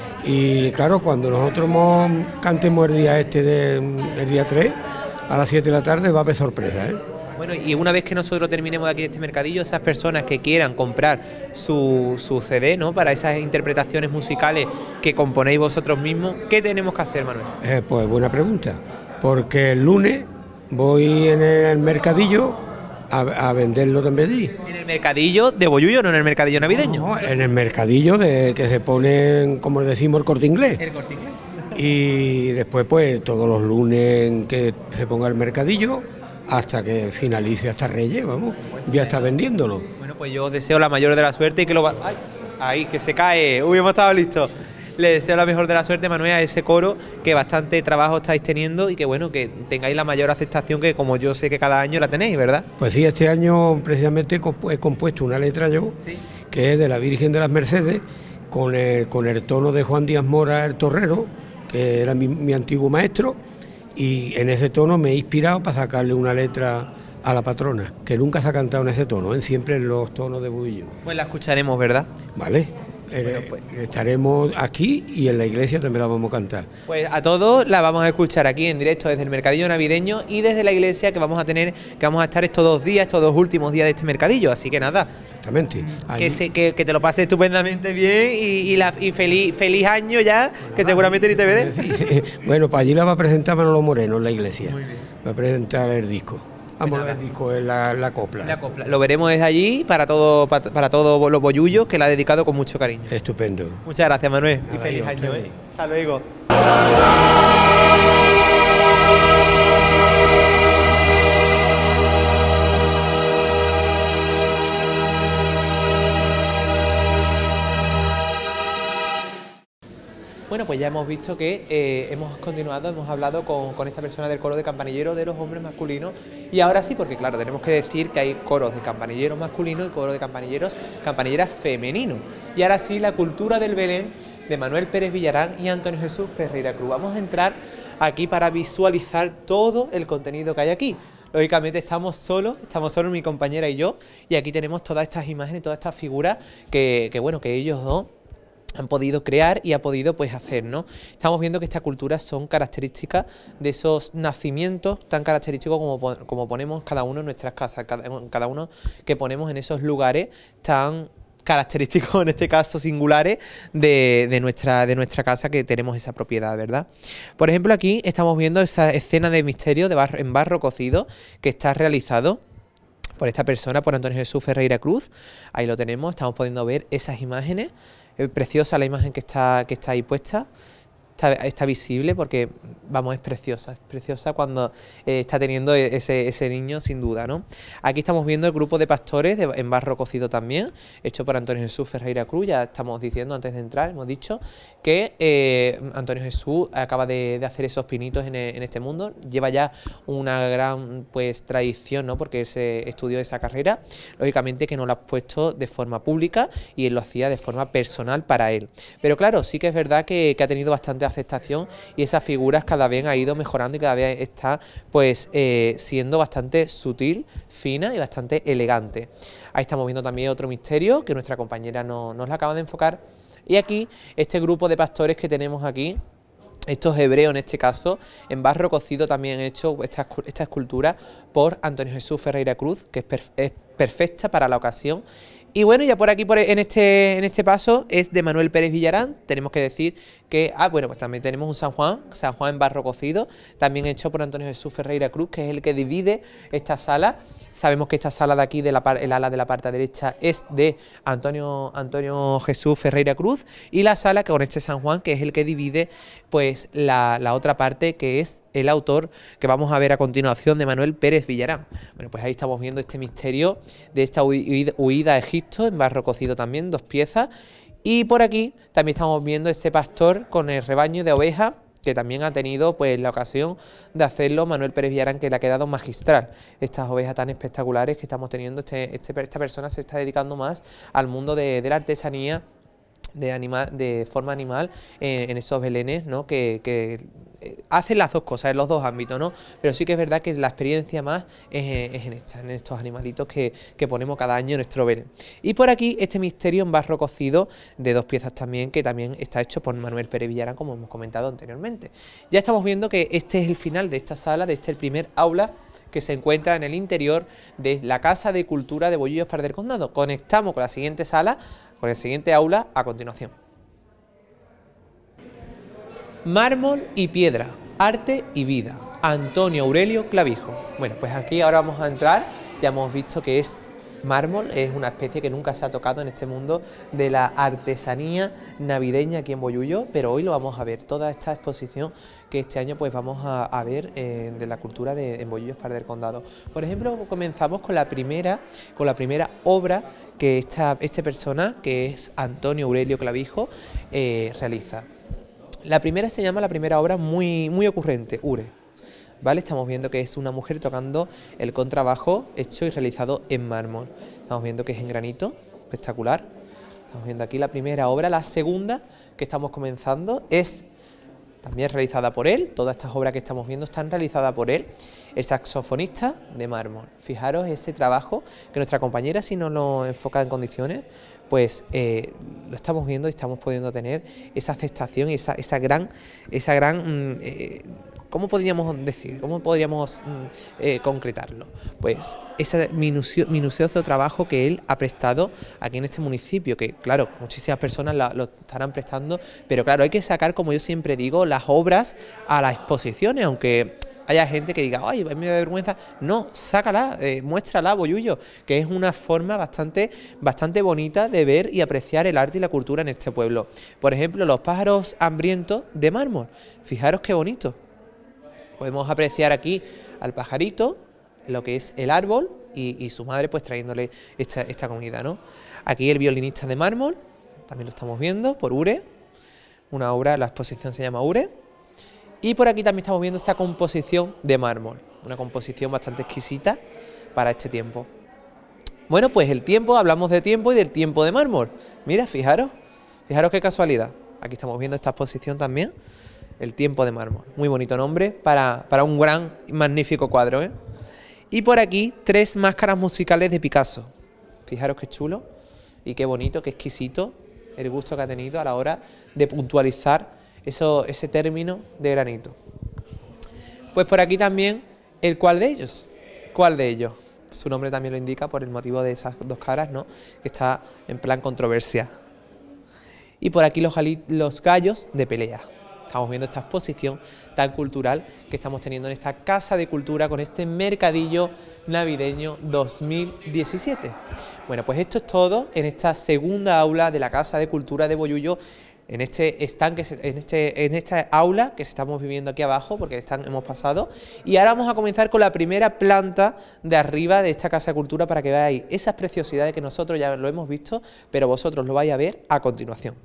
Y claro, cuando nosotros cantemos el día el día 3, a las 7 de la tarde, va a haber sorpresa, ¿eh? Bueno, y una vez que nosotros terminemos de aquí este mercadillo, esas personas que quieran comprar su CD, ¿no?, para esas interpretaciones musicales que componéis vosotros mismos, ¿qué tenemos que hacer, Manuel? Pues buena pregunta, porque el lunes voy en el mercadillo a venderlo también allí. ¿En el mercadillo de Bollullos, no en el mercadillo navideño? No, en el mercadillo que se pone, como decimos, el Corte Inglés. El Corte Inglés. Y después pues todos los lunes que se ponga el mercadillo, hasta que finalice hasta Reyes, vamos, voy a estar vendiéndolo. Bueno, pues yo os deseo la mayor de la suerte y que lo va... ¡Ay! Ahí, que se cae. Uy, hemos estado listos. Le deseo la mejor de la suerte, Manuel, a ese coro, que bastante trabajo estáis teniendo y que bueno, que tengáis la mayor aceptación, que como yo sé que cada año la tenéis, ¿verdad? Pues sí, este año precisamente he compuesto una letra yo, ¿sí?, que es de la Virgen de las Mercedes, con el tono de Juan Díaz Mora, el torrero, que era mi antiguo maestro. Y en ese tono me he inspirado para sacarle una letra a la patrona, que nunca se ha cantado en ese tono, siempre en los tonos de Bollullos. Pues la escucharemos, ¿verdad? Vale. Estaremos aquí y en la iglesia también la vamos a cantar. Pues a todos la vamos a escuchar aquí en directo desde el mercadillo navideño y desde la iglesia que vamos a estar estos 2 días, estos 2 últimos días de este mercadillo, así que nada. Exactamente. Que te lo pases estupendamente bien y feliz año ya, que seguramente ni te veré. Bueno, para allí la va a presentar Manolo Moreno en la iglesia. Muy bien. Va a presentar el disco. Vamos, el disco es la copla. La copla. Lo veremos desde allí para todos los bollullos, que la ha dedicado con mucho cariño. Estupendo. Muchas gracias, Manuel. Y feliz año. Hasta luego. Bueno, pues ya hemos visto que hemos hablado con esta persona del coro de campanilleros de los hombres masculinos y ahora sí, porque claro, tenemos que decir que hay coros de campanilleros masculinos y coros de campanilleras femeninos. Y ahora sí, la cultura del Belén de Manuel Pérez Villarán y Antonio Jesús Ferreira Cruz. Vamos a entrar aquí para visualizar todo el contenido que hay aquí. Lógicamente estamos solos mi compañera y yo, y aquí tenemos todas estas imágenes, todas estas figuras que ellos dos han podido crear y ha podido pues hacer, ¿no? Estamos viendo que estas culturas son características de esos nacimientos tan característicos como ponemos cada uno en nuestras casas, cada uno que ponemos en esos lugares tan característicos, en este caso singulares, de nuestra casa, que tenemos esa propiedad, ¿verdad? Por ejemplo, aquí estamos viendo esa escena de misterio en barro cocido que está realizado por esta persona, por Antonio Jesús Ferreira Cruz. Ahí lo tenemos, estamos pudiendo ver esas imágenes. Es preciosa la imagen que está ahí puesta. Está visible porque, vamos, es preciosa cuando está teniendo ese niño, sin duda, ¿no? Aquí estamos viendo el grupo de pastores en barro cocido también, hecho por Antonio Jesús Ferreira Cruz. Ya estamos diciendo antes de entrar, hemos dicho que Antonio Jesús acaba de hacer esos pinitos en este mundo, lleva ya una gran tradición, ¿no? Porque él se estudió esa carrera, lógicamente que no lo ha puesto de forma pública y él lo hacía de forma personal para él. Pero claro, sí que es verdad que ha tenido bastante aceptación y esas figuras cada vez ha ido mejorando y cada vez está siendo bastante sutil, fina y bastante elegante. Ahí estamos viendo también otro misterio que nuestra compañera nos la acaba de enfocar, y aquí este grupo de pastores que tenemos aquí, estos hebreos en este caso, en barro cocido, también hecho esta escultura por Antonio Jesús Ferreira Cruz, que es perfecta para la ocasión. Y bueno, ya por aquí, en este paso, es de Manuel Pérez Villarán. Tenemos que decir que, pues también tenemos un San Juan en barro cocido, también hecho por Antonio Jesús Ferreira Cruz, que es el que divide esta sala. Sabemos que esta sala de aquí, el ala de la parte derecha, es de Antonio Jesús Ferreira Cruz, y la sala con este San Juan, que es el que divide pues la otra parte, que es el autor que vamos a ver a continuación, de Manuel Pérez Villarán. Bueno, pues ahí estamos viendo este misterio de esta huida a Egipto en barro cocido también, 2 piezas. Y por aquí también estamos viendo ese pastor con el rebaño de ovejas, que también ha tenido la ocasión de hacerlo Manuel Pérez Villarán, que le ha quedado magistral. Estas ovejas tan espectaculares que estamos teniendo, esta persona se está dedicando más al mundo de la artesanía de forma animal en esos belenes, ¿no? Que hacen las dos cosas en los dos ámbitos, ¿no? Pero sí que es verdad que la experiencia más es en estos animalitos que ponemos cada año en nuestro Belén. Y por aquí este misterio en barro cocido de 2 piezas también, que también está hecho por Manuel Pérez Villarán, como hemos comentado anteriormente. Ya estamos viendo que este es el final de esta sala, de el primer aula que se encuentra en el interior de la Casa de Cultura de Bollullos Pardo del Condado. Conectamos con la siguiente sala, con el siguiente aula a continuación. Mármol y piedra, arte y vida, Antonio Aurelio Clavijo. Bueno, pues aquí ahora vamos a entrar. Ya hemos visto que es mármol, es una especie que nunca se ha tocado en este mundo de la artesanía navideña aquí en Bollullos, pero hoy lo vamos a ver, toda esta exposición que este año pues vamos a ver de la cultura en Bollullos Pardo del Condado. Por ejemplo, comenzamos con la primera obra que esta persona, que es Antonio Aurelio Clavijo, realiza. La primera se llama, la primera obra, muy ocurrente, Ure. ¿Vale? Estamos viendo que es una mujer tocando el contrabajo, hecho y realizado en mármol. Estamos viendo que es en granito, espectacular. Estamos viendo aquí la primera obra. La segunda que estamos comenzando es también realizada por él. Todas estas obras que estamos viendo están realizadas por él, el saxofonista de mármol. Fijaros ese trabajo que nuestra compañera, si no lo enfoca en condiciones, pues lo estamos viendo y estamos pudiendo tener esa aceptación y esa gran ¿cómo podríamos decir? ¿Cómo podríamos concretarlo? Pues ese minucioso trabajo que él ha prestado aquí en este municipio, que claro, muchísimas personas lo estarán prestando, pero claro, hay que sacar, como yo siempre digo, las obras a las exposiciones, aunque haya gente que diga, ay, me da vergüenza. No, sácala, muéstrala, bollullo, que es una forma bastante bonita de ver y apreciar el arte y la cultura en este pueblo. Por ejemplo, los pájaros hambrientos de mármol. Fijaros qué bonito. Podemos apreciar aquí al pajarito, lo que es el árbol y su madre pues trayéndole esta comida, ¿no? Aquí el violinista de mármol, también lo estamos viendo, por Ure. Una obra, la exposición se llama Ure. Y por aquí también estamos viendo esta composición de mármol, una composición bastante exquisita para este tiempo. Bueno, pues el tiempo, hablamos de tiempo y del tiempo de mármol. Mira, fijaros qué casualidad. Aquí estamos viendo esta exposición también, el tiempo de mármol. Muy bonito nombre para un gran y magnífico cuadro, ¿eh? Y por aquí 3 máscaras musicales de Picasso. Fijaros qué chulo y qué bonito, qué exquisito el gusto que ha tenido a la hora de puntualizar ese término de granito. Pues por aquí también ¿cuál de ellos? ¿Cuál de ellos? Su nombre también lo indica por el motivo de esas 2 caras, ¿no? Que está en plan controversia. Y por aquí los gallos de pelea. Estamos viendo esta exposición tan cultural que estamos teniendo en esta Casa de Cultura con este mercadillo navideño 2017. Bueno, pues esto es todo en esta segunda aula de la Casa de Cultura de Bollullo, en este stand, en esta aula que estamos viviendo aquí abajo, porque el stand hemos pasado. Y ahora vamos a comenzar con la primera planta de arriba de esta Casa de Cultura para que veáis esas preciosidades que nosotros ya lo hemos visto, pero vosotros lo vais a ver a continuación.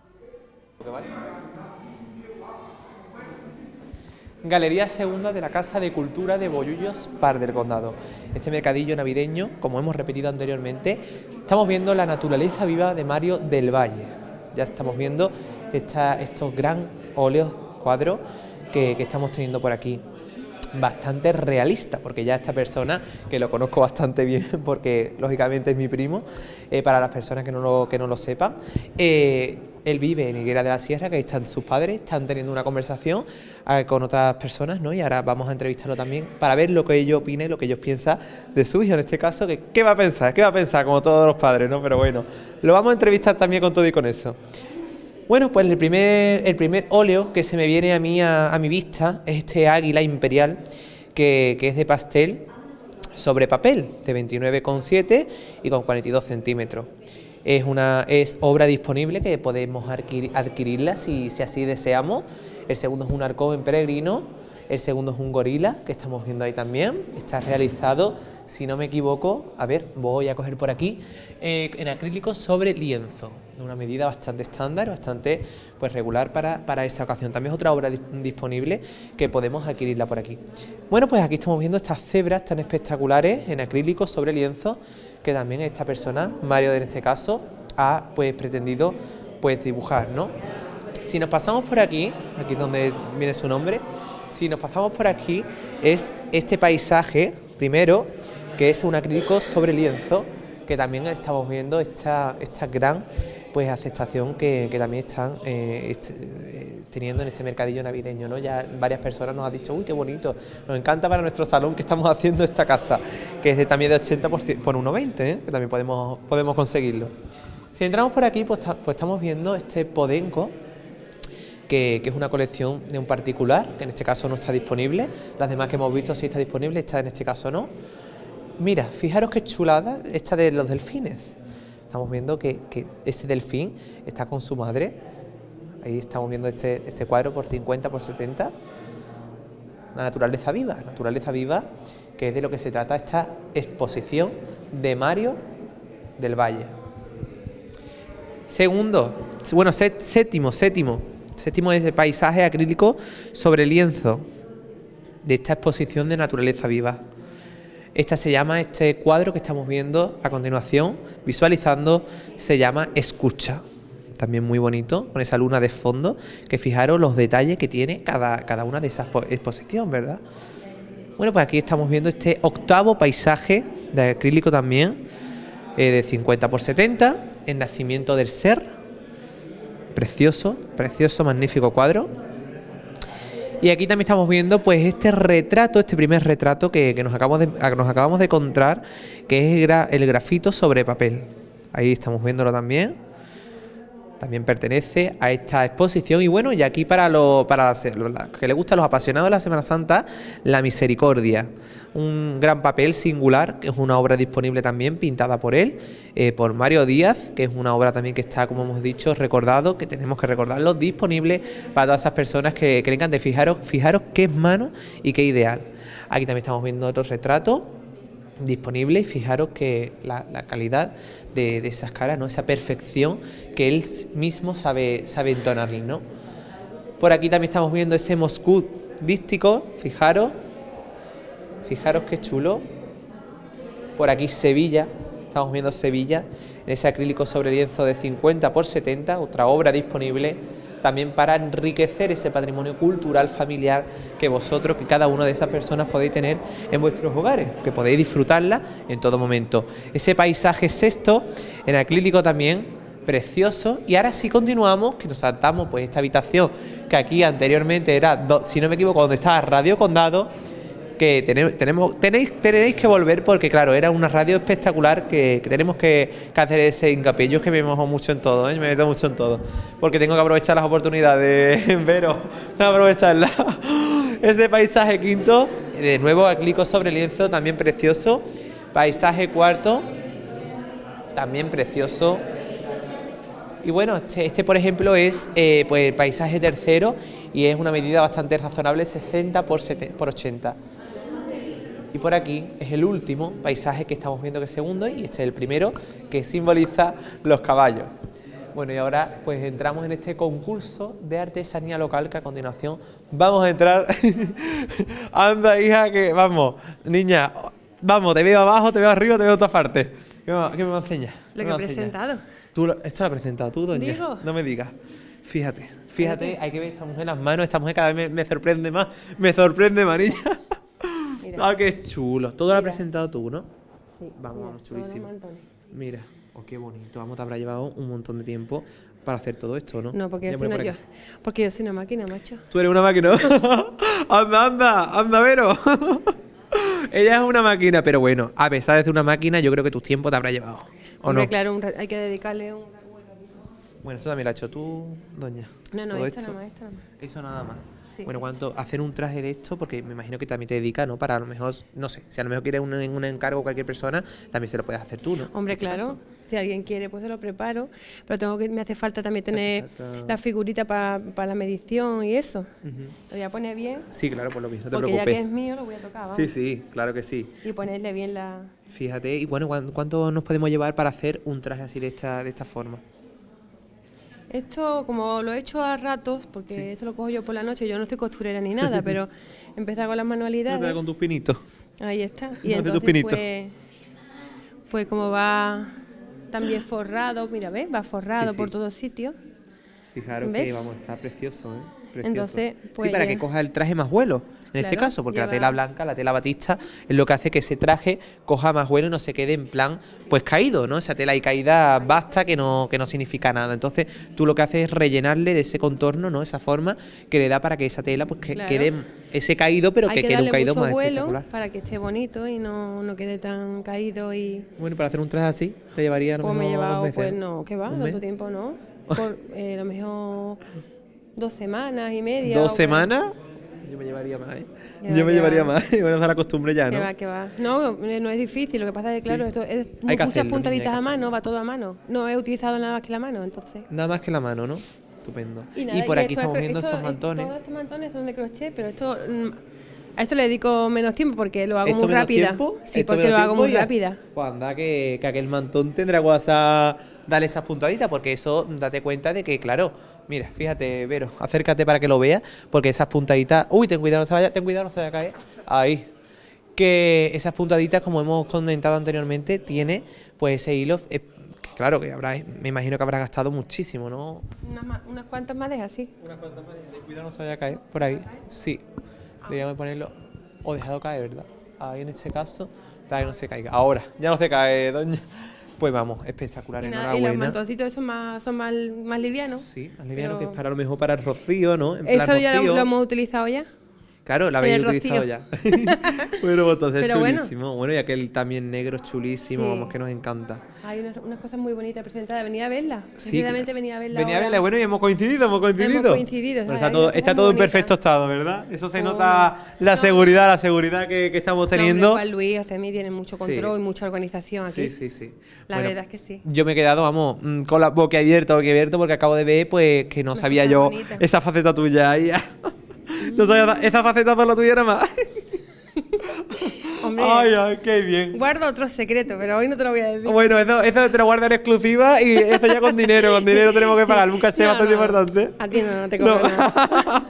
Galería segunda de la Casa de Cultura de Bollullos, Par del Condado. Este mercadillo navideño, como hemos repetido anteriormente, estamos viendo la naturaleza viva de Mario del Valle. Ya estamos viendo estos gran óleos, cuadros que estamos teniendo por aquí. Bastante realista, porque ya esta persona, que lo conozco bastante bien, porque lógicamente es mi primo, para las personas que no lo sepan, él vive en Higuera de la Sierra, que ahí están sus padres, están teniendo una conversación con otras personas, ¿no? Y ahora vamos a entrevistarlo también para ver lo que ellos opinen, lo que ellos piensan de su hijo, en este caso, que ¿qué va a pensar? ¿Qué va a pensar? Como todos los padres, ¿no? Pero bueno, lo vamos a entrevistar también con todo y con eso. Bueno, pues el primer óleo que se me viene a mí a mi vista es este águila imperial, que es de pastel sobre papel, de 29,7 y con 42 centímetros. Es obra disponible que podemos adquirirla si así deseamos. El segundo es un arcón en peregrino, el segundo es un gorila, que estamos viendo ahí también. Está realizado, si no me equivoco, a ver, voy a coger por aquí, en acrílico sobre lienzo, de una medida bastante estándar, bastante pues regular para esa ocasión. También es otra obra disponible que podemos adquirirla por aquí. Bueno, pues aquí estamos viendo estas cebras tan espectaculares en acrílico sobre lienzo, que también esta persona, Mario en este caso, ha pues pretendido pues dibujar, ¿no? Si nos pasamos por aquí es donde viene su nombre, si nos pasamos por aquí es este paisaje, primero, que es un acrílico sobre lienzo, que también estamos viendo esta gran pues aceptación que también están teniendo en este mercadillo navideño, ¿no? Ya varias personas nos han dicho, uy, qué bonito, nos encanta para nuestro salón que estamos haciendo esta casa, que es también de 80 por 1,20, que también podemos conseguirlo. Si entramos por aquí, pues estamos viendo este podenco, que es una colección de un particular, que en este caso no está disponible. Las demás que hemos visto sí está disponible, esta en este caso no. Mira, fijaros qué chulada esta de los delfines. Estamos viendo que ese delfín está con su madre. Ahí estamos viendo este cuadro por 50 por 70. La naturaleza viva, que es de lo que se trata esta exposición de Mario del Valle. Séptimo es el paisaje acrílico sobre lienzo de esta exposición de naturaleza viva. Este cuadro que estamos viendo a continuación, visualizando, se llama Escucha. también muy bonito, con esa luna de fondo, que fijaros los detalles que tiene cada una de esas exposiciones, ¿verdad? Bueno, pues aquí estamos viendo este octavo paisaje de acrílico también, de 50 por 70, el nacimiento del ser, precioso, precioso, magnífico cuadro. Y aquí también estamos viendo pues este retrato, este primer retrato que nos acabamos de encontrar, que es el grafito sobre papel. Ahí estamos viéndolo también. También pertenece a esta exposición. Y bueno, y aquí para los que les gustan, los apasionados de la Semana Santa, La Misericordia. Un gran papel singular, que es una obra disponible también, pintada por él, por Mario Díaz, que es una obra también que está, como hemos dicho, recordado, que tenemos que recordarlo, disponible para todas esas personas que le encante. Fijaros qué mano y qué ideal. Aquí también estamos viendo otro retrato disponible y fijaros que la calidad de esas caras, ¿no? Esa perfección que él mismo sabe entonarle, ¿no? Por aquí también estamos viendo ese Moscú dístico, fijaros qué chulo. Por aquí Sevilla, estamos viendo Sevilla en ese acrílico sobre lienzo de 50 por 70, otra obra disponible también para enriquecer ese patrimonio cultural familiar que vosotros, que cada una de esas personas podéis tener en vuestros hogares, que podéis disfrutarla en todo momento. Ese paisaje sexto en acrílico también, precioso. Y ahora sí continuamos, que nos saltamos pues esta habitación que aquí anteriormente era, si no me equivoco, donde estaba Radio Condado, que tenéis que volver porque claro, era una radio espectacular que tenemos que hacer ese hincapié. Yo es que me mojo mucho en todo, me meto mucho en todo, porque tengo que aprovechar las oportunidades, pero tengo que aprovecharlas. Ese paisaje quinto, de nuevo acrílico sobre lienzo, también precioso. Paisaje cuarto, también precioso. Y bueno, este por ejemplo es pues el paisaje tercero y es una medida bastante razonable, 60 por 80. Y por aquí es el último paisaje que estamos viendo, que es segundo, y este es el primero, que simboliza los caballos. Bueno, y ahora pues entramos en este concurso de artesanía local, que a continuación vamos a entrar. Anda, hija, que vamos, niña, vamos, te veo abajo, te veo arriba, te veo en todas partes. ¿Qué me va a enseñar? Lo que he presentado. Esto lo has presentado tú, doña. ¿Digo? No me digas. Fíjate, hay que ver esta mujer en las manos, esta mujer cada vez me sorprende más, niña. Ah, qué chulo. Todo lo has presentado tú, ¿no? Sí. Vamos, chulísimo. Mira, qué bonito. Vamos, te habrá llevado un montón de tiempo para hacer todo esto, ¿no? No, porque yo soy una máquina, macho. Tú eres una máquina. anda, Vero. Ella es una máquina, pero bueno, a pesar de ser una máquina, yo creo que tu tiempo te habrá llevado. ¿O hombre, no? Claro, hay que dedicarle un... Bueno, esto también lo has hecho tú, doña. No, esto nada más. Eso nada más. Sí. Bueno, hacer un traje de esto, porque me imagino que también te dedicas, ¿no? Para a lo mejor, no sé, si a lo mejor quieres un encargo cualquier persona, también se lo puedes hacer tú, ¿no? Hombre, claro. Si alguien quiere, pues se lo preparo. Pero me hace falta también tener la figurita para la medición y eso. Lo voy a poner bien. Sí, claro, por lo mismo, no te porque preocupes. Ya que es mío, lo voy a tocar, vamos. Sí, claro que sí. Y ponerle bien la... Fíjate, y bueno, ¿cuánto nos podemos llevar para hacer un traje así de esta forma? Esto, como lo he hecho a ratos, porque esto lo cojo yo por la noche, yo no estoy costurera ni nada, pero empezar con las manualidades. No te da con tus pinitos. Ahí está. Y entonces, pues como va también forrado, mira, ¿ves? Va forrado por todos sitios. Fijaros que vamos, está precioso, ¿eh? Precioso. Entonces, pues sí, para que coja el traje más vuelo, en este caso, porque la tela blanca, la tela batista, es lo que hace que ese traje coja más vuelo y no se quede en plan, pues caído, ¿no? Esa tela ahí caída basta, que no significa nada. Entonces, tú lo que haces es rellenarle de ese contorno, ¿no? Esa forma que le da para que esa tela, pues quede ese caído, pero que quede un caído más espectacular. Para que esté bonito y no quede tan caído y... Bueno, para hacer un traje así, te llevaría a lo mejor me he llevado, 2 meses. Pues no, ¿qué va? ¿Tanto tiempo no? Por a lo mejor 2 semanas y media. ¿2 semanas? Yo me llevaría más, ¿eh? Yo me llevaría más. Bueno, es la costumbre ya, ¿no? Que va. No es difícil. Lo que pasa es que, claro, esto es muchas puntaditas a mano, va todo a mano. No he utilizado nada más que la mano, entonces. Nada más que la mano, ¿no? Estupendo. Y por aquí estamos viendo esos mantones. Todos estos mantones son de crochet, pero a esto le dedico menos tiempo porque lo hago muy rápida. Sí, porque lo hago muy rápida. Pues anda, que aquel mantón tendrá que darle esas puntaditas, porque eso, date cuenta de que, claro, mira, fíjate, Vero, acércate para que lo veas, porque esas puntaditas, uy, ten cuidado, no se vaya a caer, ahí, que esas puntaditas, como hemos comentado anteriormente, tiene pues ese hilo, claro, que me imagino que habrá gastado muchísimo, ¿no? Unas cuantas madejas, sí. Unas cuantas madejas. Cuidado, no se vaya a caer por ahí. Sí. Deberíamos ponerlo o dejado caer, ¿verdad? Ahí en este caso, para que no se caiga. Ahora, ya no se cae, doña. Pues vamos, espectacular, enhorabuena. Y los mantoncitos esos son más livianos. Sí, más livianos, que es para lo mejor para el rocío, ¿no? En ¿Eso plan ya rocío. lo hemos utilizado ya? Claro, la habéis utilizado ya. Bueno, pues entonces Pero chulísimo. Bueno, y aquel también negro chulísimo, Sí. vamos, que nos encanta. Hay unas cosas muy bonitas presentadas. Venía a verla. Sí, Precisamente venía a verla. Venía a ahora. verla, bueno, y hemos coincidido. Hemos coincidido. Bueno, Hay está unas todo en bonitas. perfecto estado, ¿verdad? Eso se nota la seguridad que estamos teniendo. No, hombre, Luis, Josemi tiene mucho control y mucha organización aquí. Sí. La Bueno, verdad es que sí. Yo me he quedado, vamos, con la boca abierta, porque acabo de ver, pues, que no sabía yo bonitas. esa faceta tuya. No sabía, esa faceta no la tuya nada más. Hombre, Ay, qué bien. guardo otro secreto, pero hoy no te lo voy a decir. Bueno, eso te lo guardo en exclusiva y eso ya con dinero. Con dinero tenemos que pagar un caché bastante importante. A ti no te cobro nada.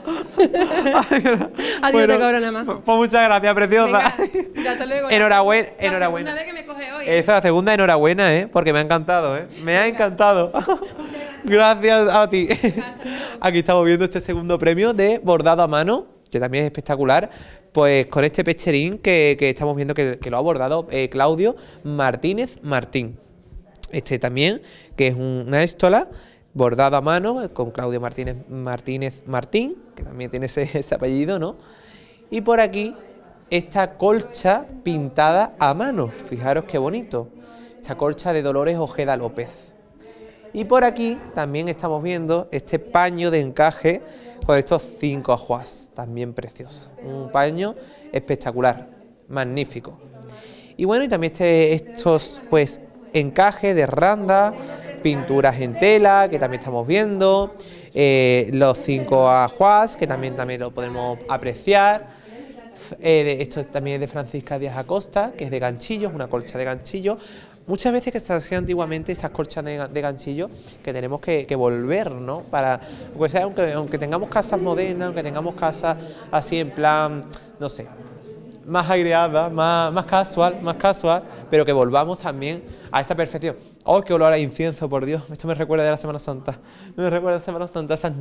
A ti no te cobro nada más. Pues muchas gracias, preciosa. Venga, hasta luego. Enhorabuena. La segunda vez que me coge hoy. Esa es la segunda enhorabuena, porque me ha encantado, Me ha encantado. Gracias a ti. Aquí estamos viendo este segundo premio de bordado a mano, que también es espectacular, pues con este pecherín que estamos viendo que lo ha bordado Claudio Martínez Martín. Este también, que es una éstola bordada a mano con Claudio Martínez Martín, que también tiene ese apellido, ¿no? Y por aquí esta colcha pintada a mano, fijaros qué bonito, esta colcha de Dolores Ojeda López. Y por aquí también estamos viendo este paño de encaje con estos 5 ajuás, también precioso. Un paño espectacular, magnífico. Y bueno, y también estos pues encajes de randa, pinturas en tela, que también estamos viendo, los 5 ajuás, que también lo podemos apreciar. Esto también es de Francisca Díaz Acosta, que es de ganchillos, una colcha de ganchillos. Muchas veces que se hacían antiguamente esas colchas de ganchillo que tenemos que volver, ¿no? Pues aunque tengamos casas modernas, aunque tengamos casas así en plan, no sé, más aireadas, más casual, pero que volvamos también a esa perfección. ¡Oh, qué olor a incienso, por Dios! Esto me recuerda de la Semana Santa. Me recuerda de la Semana Santa, esas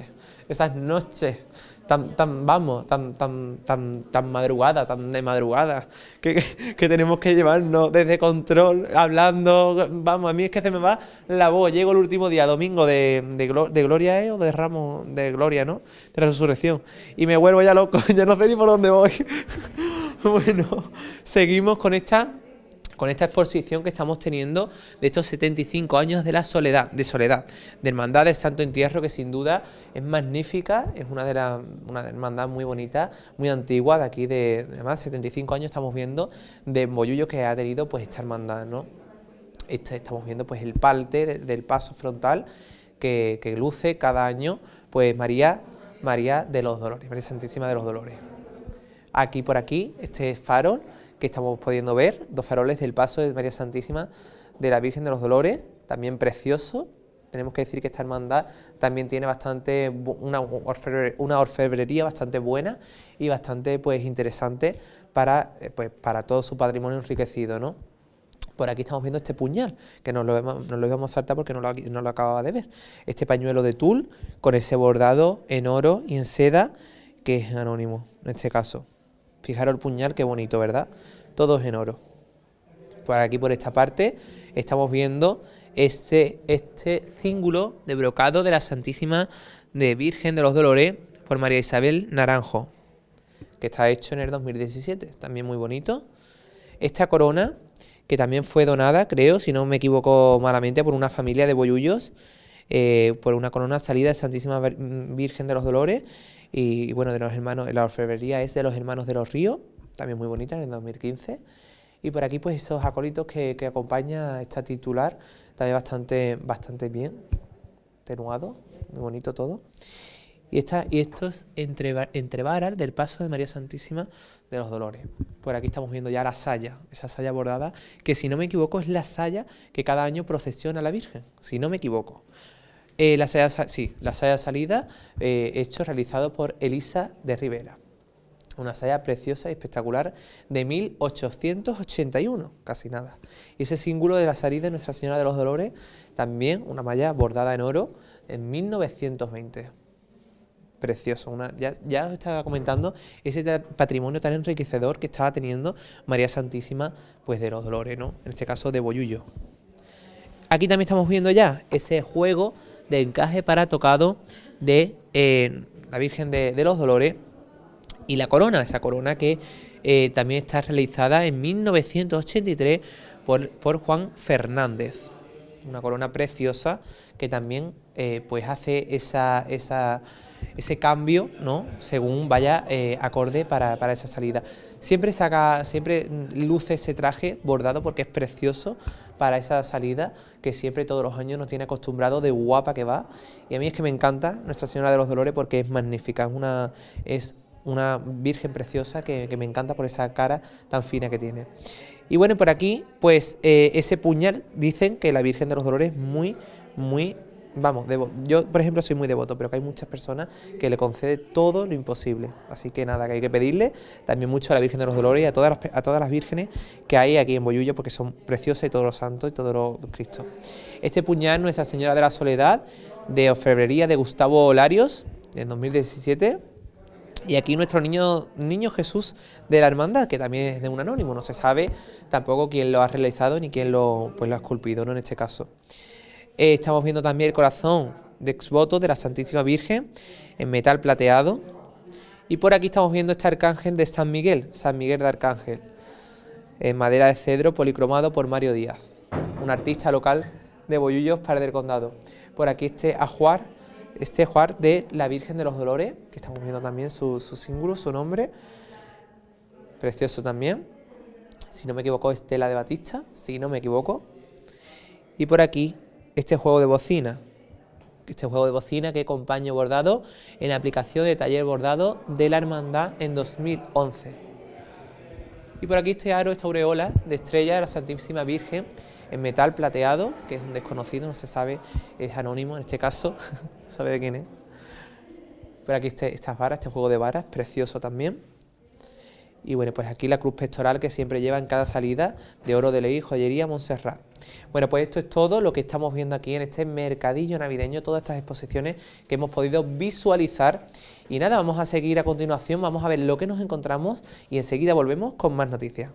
noches tan madrugada, tan de madrugada, que tenemos que llevarnos desde control, hablando, vamos, a mí es que se me va la voz. Llego el último día, domingo de Gloria, o de Ramos de Gloria, ¿no? De la Resurrección, y me vuelvo ya loco, ya no sé ni por dónde voy. Bueno, seguimos con esta exposición que estamos teniendo de estos 75 años de la soledad, de Hermandad de Santo Entierro, que sin duda es magnífica, es una hermandad muy bonita, muy antigua, de aquí además 75 años estamos viendo de embollullo que ha tenido pues esta hermandad, ¿no? Estamos viendo pues el palte del paso frontal que luce cada año pues María de los Dolores, María Santísima de los Dolores. Aquí por aquí, este farol que estamos pudiendo ver, 2 faroles del paso de María Santísima de la Virgen de los Dolores, también precioso. Tenemos que decir que esta hermandad también tiene una orfebrería bastante buena y bastante pues interesante para todo su patrimonio enriquecido, ¿no? Por aquí estamos viendo este puñal, que nos lo íbamos a saltar porque no lo acababa de ver. Este pañuelo de tul con ese bordado en oro y en seda, que es anónimo en este caso. Fijaros el puñal, qué bonito, ¿verdad? Todo es en oro. Por aquí, por esta parte, estamos viendo este cíngulo de brocado de la Santísima de Virgen de los Dolores por María Isabel Naranjo, que está hecho en el 2017, también muy bonito. Esta corona, que también fue donada, creo, si no me equivoco malamente, por una familia de boyullos, por una corona salida de Santísima Virgen de los Dolores. Y bueno, de los hermanos, la orfebrería es de los Hermanos de los Ríos, también muy bonita, en el 2015. Y por aquí pues esos acólitos que acompaña esta titular, también bastante bien, tenuado, muy bonito todo. Y estos entrevaras del paso de María Santísima de los Dolores. Por aquí estamos viendo ya la saya, esa saya bordada, que si no me equivoco es la saya que cada año procesiona a la Virgen, si no me equivoco. La saya salida, hecho realizado por Elisa de Rivera. Una saya preciosa y espectacular de 1881, casi nada. Y ese símbolo de la salida de Nuestra Señora de los Dolores, también una malla bordada en oro en 1920. Precioso, ya os estaba comentando ese patrimonio tan enriquecedor que estaba teniendo María Santísima pues de los Dolores, ¿no? En este caso de Bollullo. Aquí también estamos viendo ya ese juego de encaje para tocado de la Virgen de los Dolores y la corona, esa corona que también está realizada en 1983 por Juan Fernández. Una corona preciosa que también pues hace ese cambio, ¿no? Según vaya acorde para esa salida. Siempre luce ese traje bordado porque es precioso para esa salida que siempre todos los años nos tiene acostumbrado de guapa que va. Y a mí es que me encanta Nuestra Señora de los Dolores porque es magnífica, es una virgen preciosa que me encanta por esa cara tan fina que tiene. Y bueno, por aquí, pues ese puñal, dicen que la Virgen de los Dolores es muy, vamos, yo por ejemplo soy muy devoto, pero que hay muchas personas que le concede todo lo imposible. Así que nada, que hay que pedirle también mucho a la Virgen de los Dolores y a todas las vírgenes que hay aquí en Bollullo, porque son preciosas y todos los santos y todos los Cristos. Este puñal, Nuestra Señora de la Soledad, de orfebrería de Gustavo Larios, en 2017. Y aquí nuestro niño Jesús de la Hermandad, que también es de un anónimo, no se sabe tampoco quién lo ha realizado ni quién lo ha esculpido, ¿no? En este caso. Estamos viendo también el corazón de exvoto de la Santísima Virgen en metal plateado. Y por aquí estamos viendo este arcángel de San Miguel de Arcángel, en madera de cedro policromado por Mario Díaz, un artista local de Bollullos, Par del Condado. Por aquí este ajuar de la Virgen de los Dolores, que estamos viendo también su símbolo, su nombre, precioso también, si no me equivoco Estela de Batista, si no me equivoco. Y por aquí este juego de bocina que con paño bordado en aplicación de taller bordado de la Hermandad en 2011. Y por aquí este aro, esta aureola de estrella de la Santísima Virgen en metal plateado, que es un desconocido, no se sabe, es anónimo en este caso, no sabe de quién es. Por aquí estas varas, este juego de varas, precioso también. Y bueno, pues aquí la cruz pectoral que siempre lleva en cada salida de oro de ley, joyería Montserrat. Bueno, pues esto es todo lo que estamos viendo aquí en este mercadillo navideño, todas estas exposiciones que hemos podido visualizar. Y nada, vamos a seguir a continuación, vamos a ver lo que nos encontramos y enseguida volvemos con más noticias.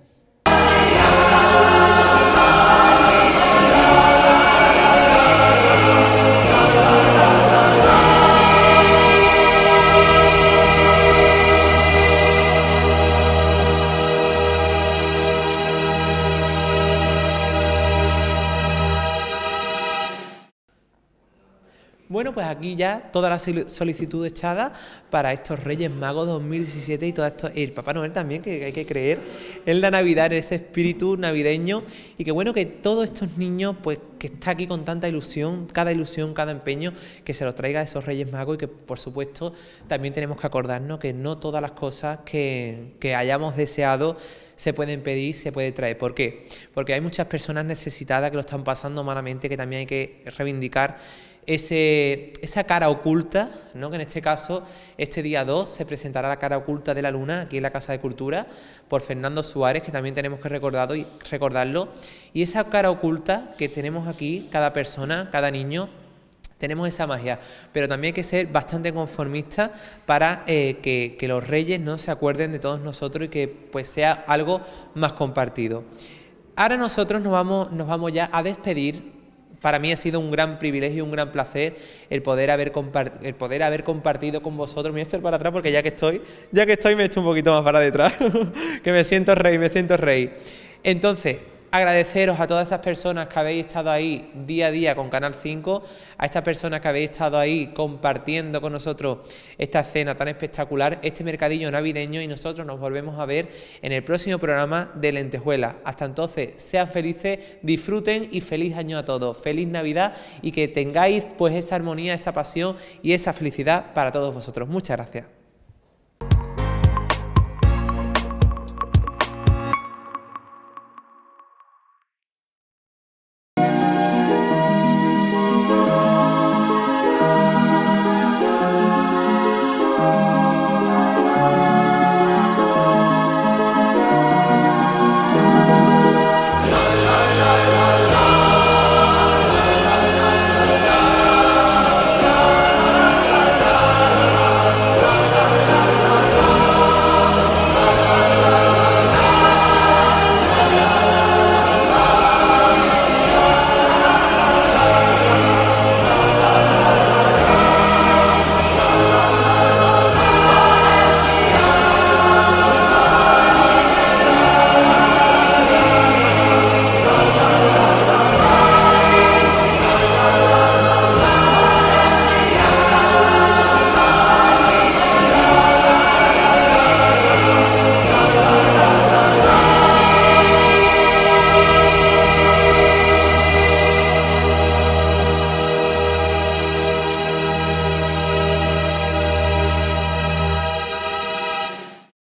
Bueno, pues aquí ya toda la solicitud echada para estos Reyes Magos 2017 y todo esto, el Papá Noel también, que hay que creer en la Navidad, en ese espíritu navideño, y que bueno, que todos estos niños, pues que está aquí con tanta ilusión, cada empeño, que se los traiga a esos Reyes Magos, y que por supuesto también tenemos que acordarnos que no todas las cosas que hayamos deseado se pueden pedir, se puede traer. ¿Por qué? Porque hay muchas personas necesitadas que lo están pasando malamente, que también hay que reivindicar esa cara oculta, ¿no? Que en este caso, este día 2 se presentará la cara oculta de la luna aquí en la Casa de Cultura por Fernando Suárez, que también tenemos que recordarlo. Y esa cara oculta que tenemos aquí, cada persona, cada niño, tenemos esa magia, pero también hay que ser bastante conformistas para que los Reyes no se acuerden de todos nosotros y que pues sea algo más compartido. Ahora nosotros nos vamos ya a despedir. Para mí ha sido un gran privilegio y un gran placer el poder haber compartido con vosotros. Me voy a echar para atrás porque ya que estoy me echo un poquito más para detrás, que me siento rey. Entonces, agradeceros a todas esas personas que habéis estado ahí día a día con Canal 5, a estas personas que habéis estado ahí compartiendo con nosotros esta escena tan espectacular, este mercadillo navideño, y nosotros nos volvemos a ver en el próximo programa de Lentejuelas. Hasta entonces, sean felices, disfruten y feliz año a todos, feliz Navidad, y que tengáis pues esa armonía, esa pasión y esa felicidad para todos vosotros. Muchas gracias.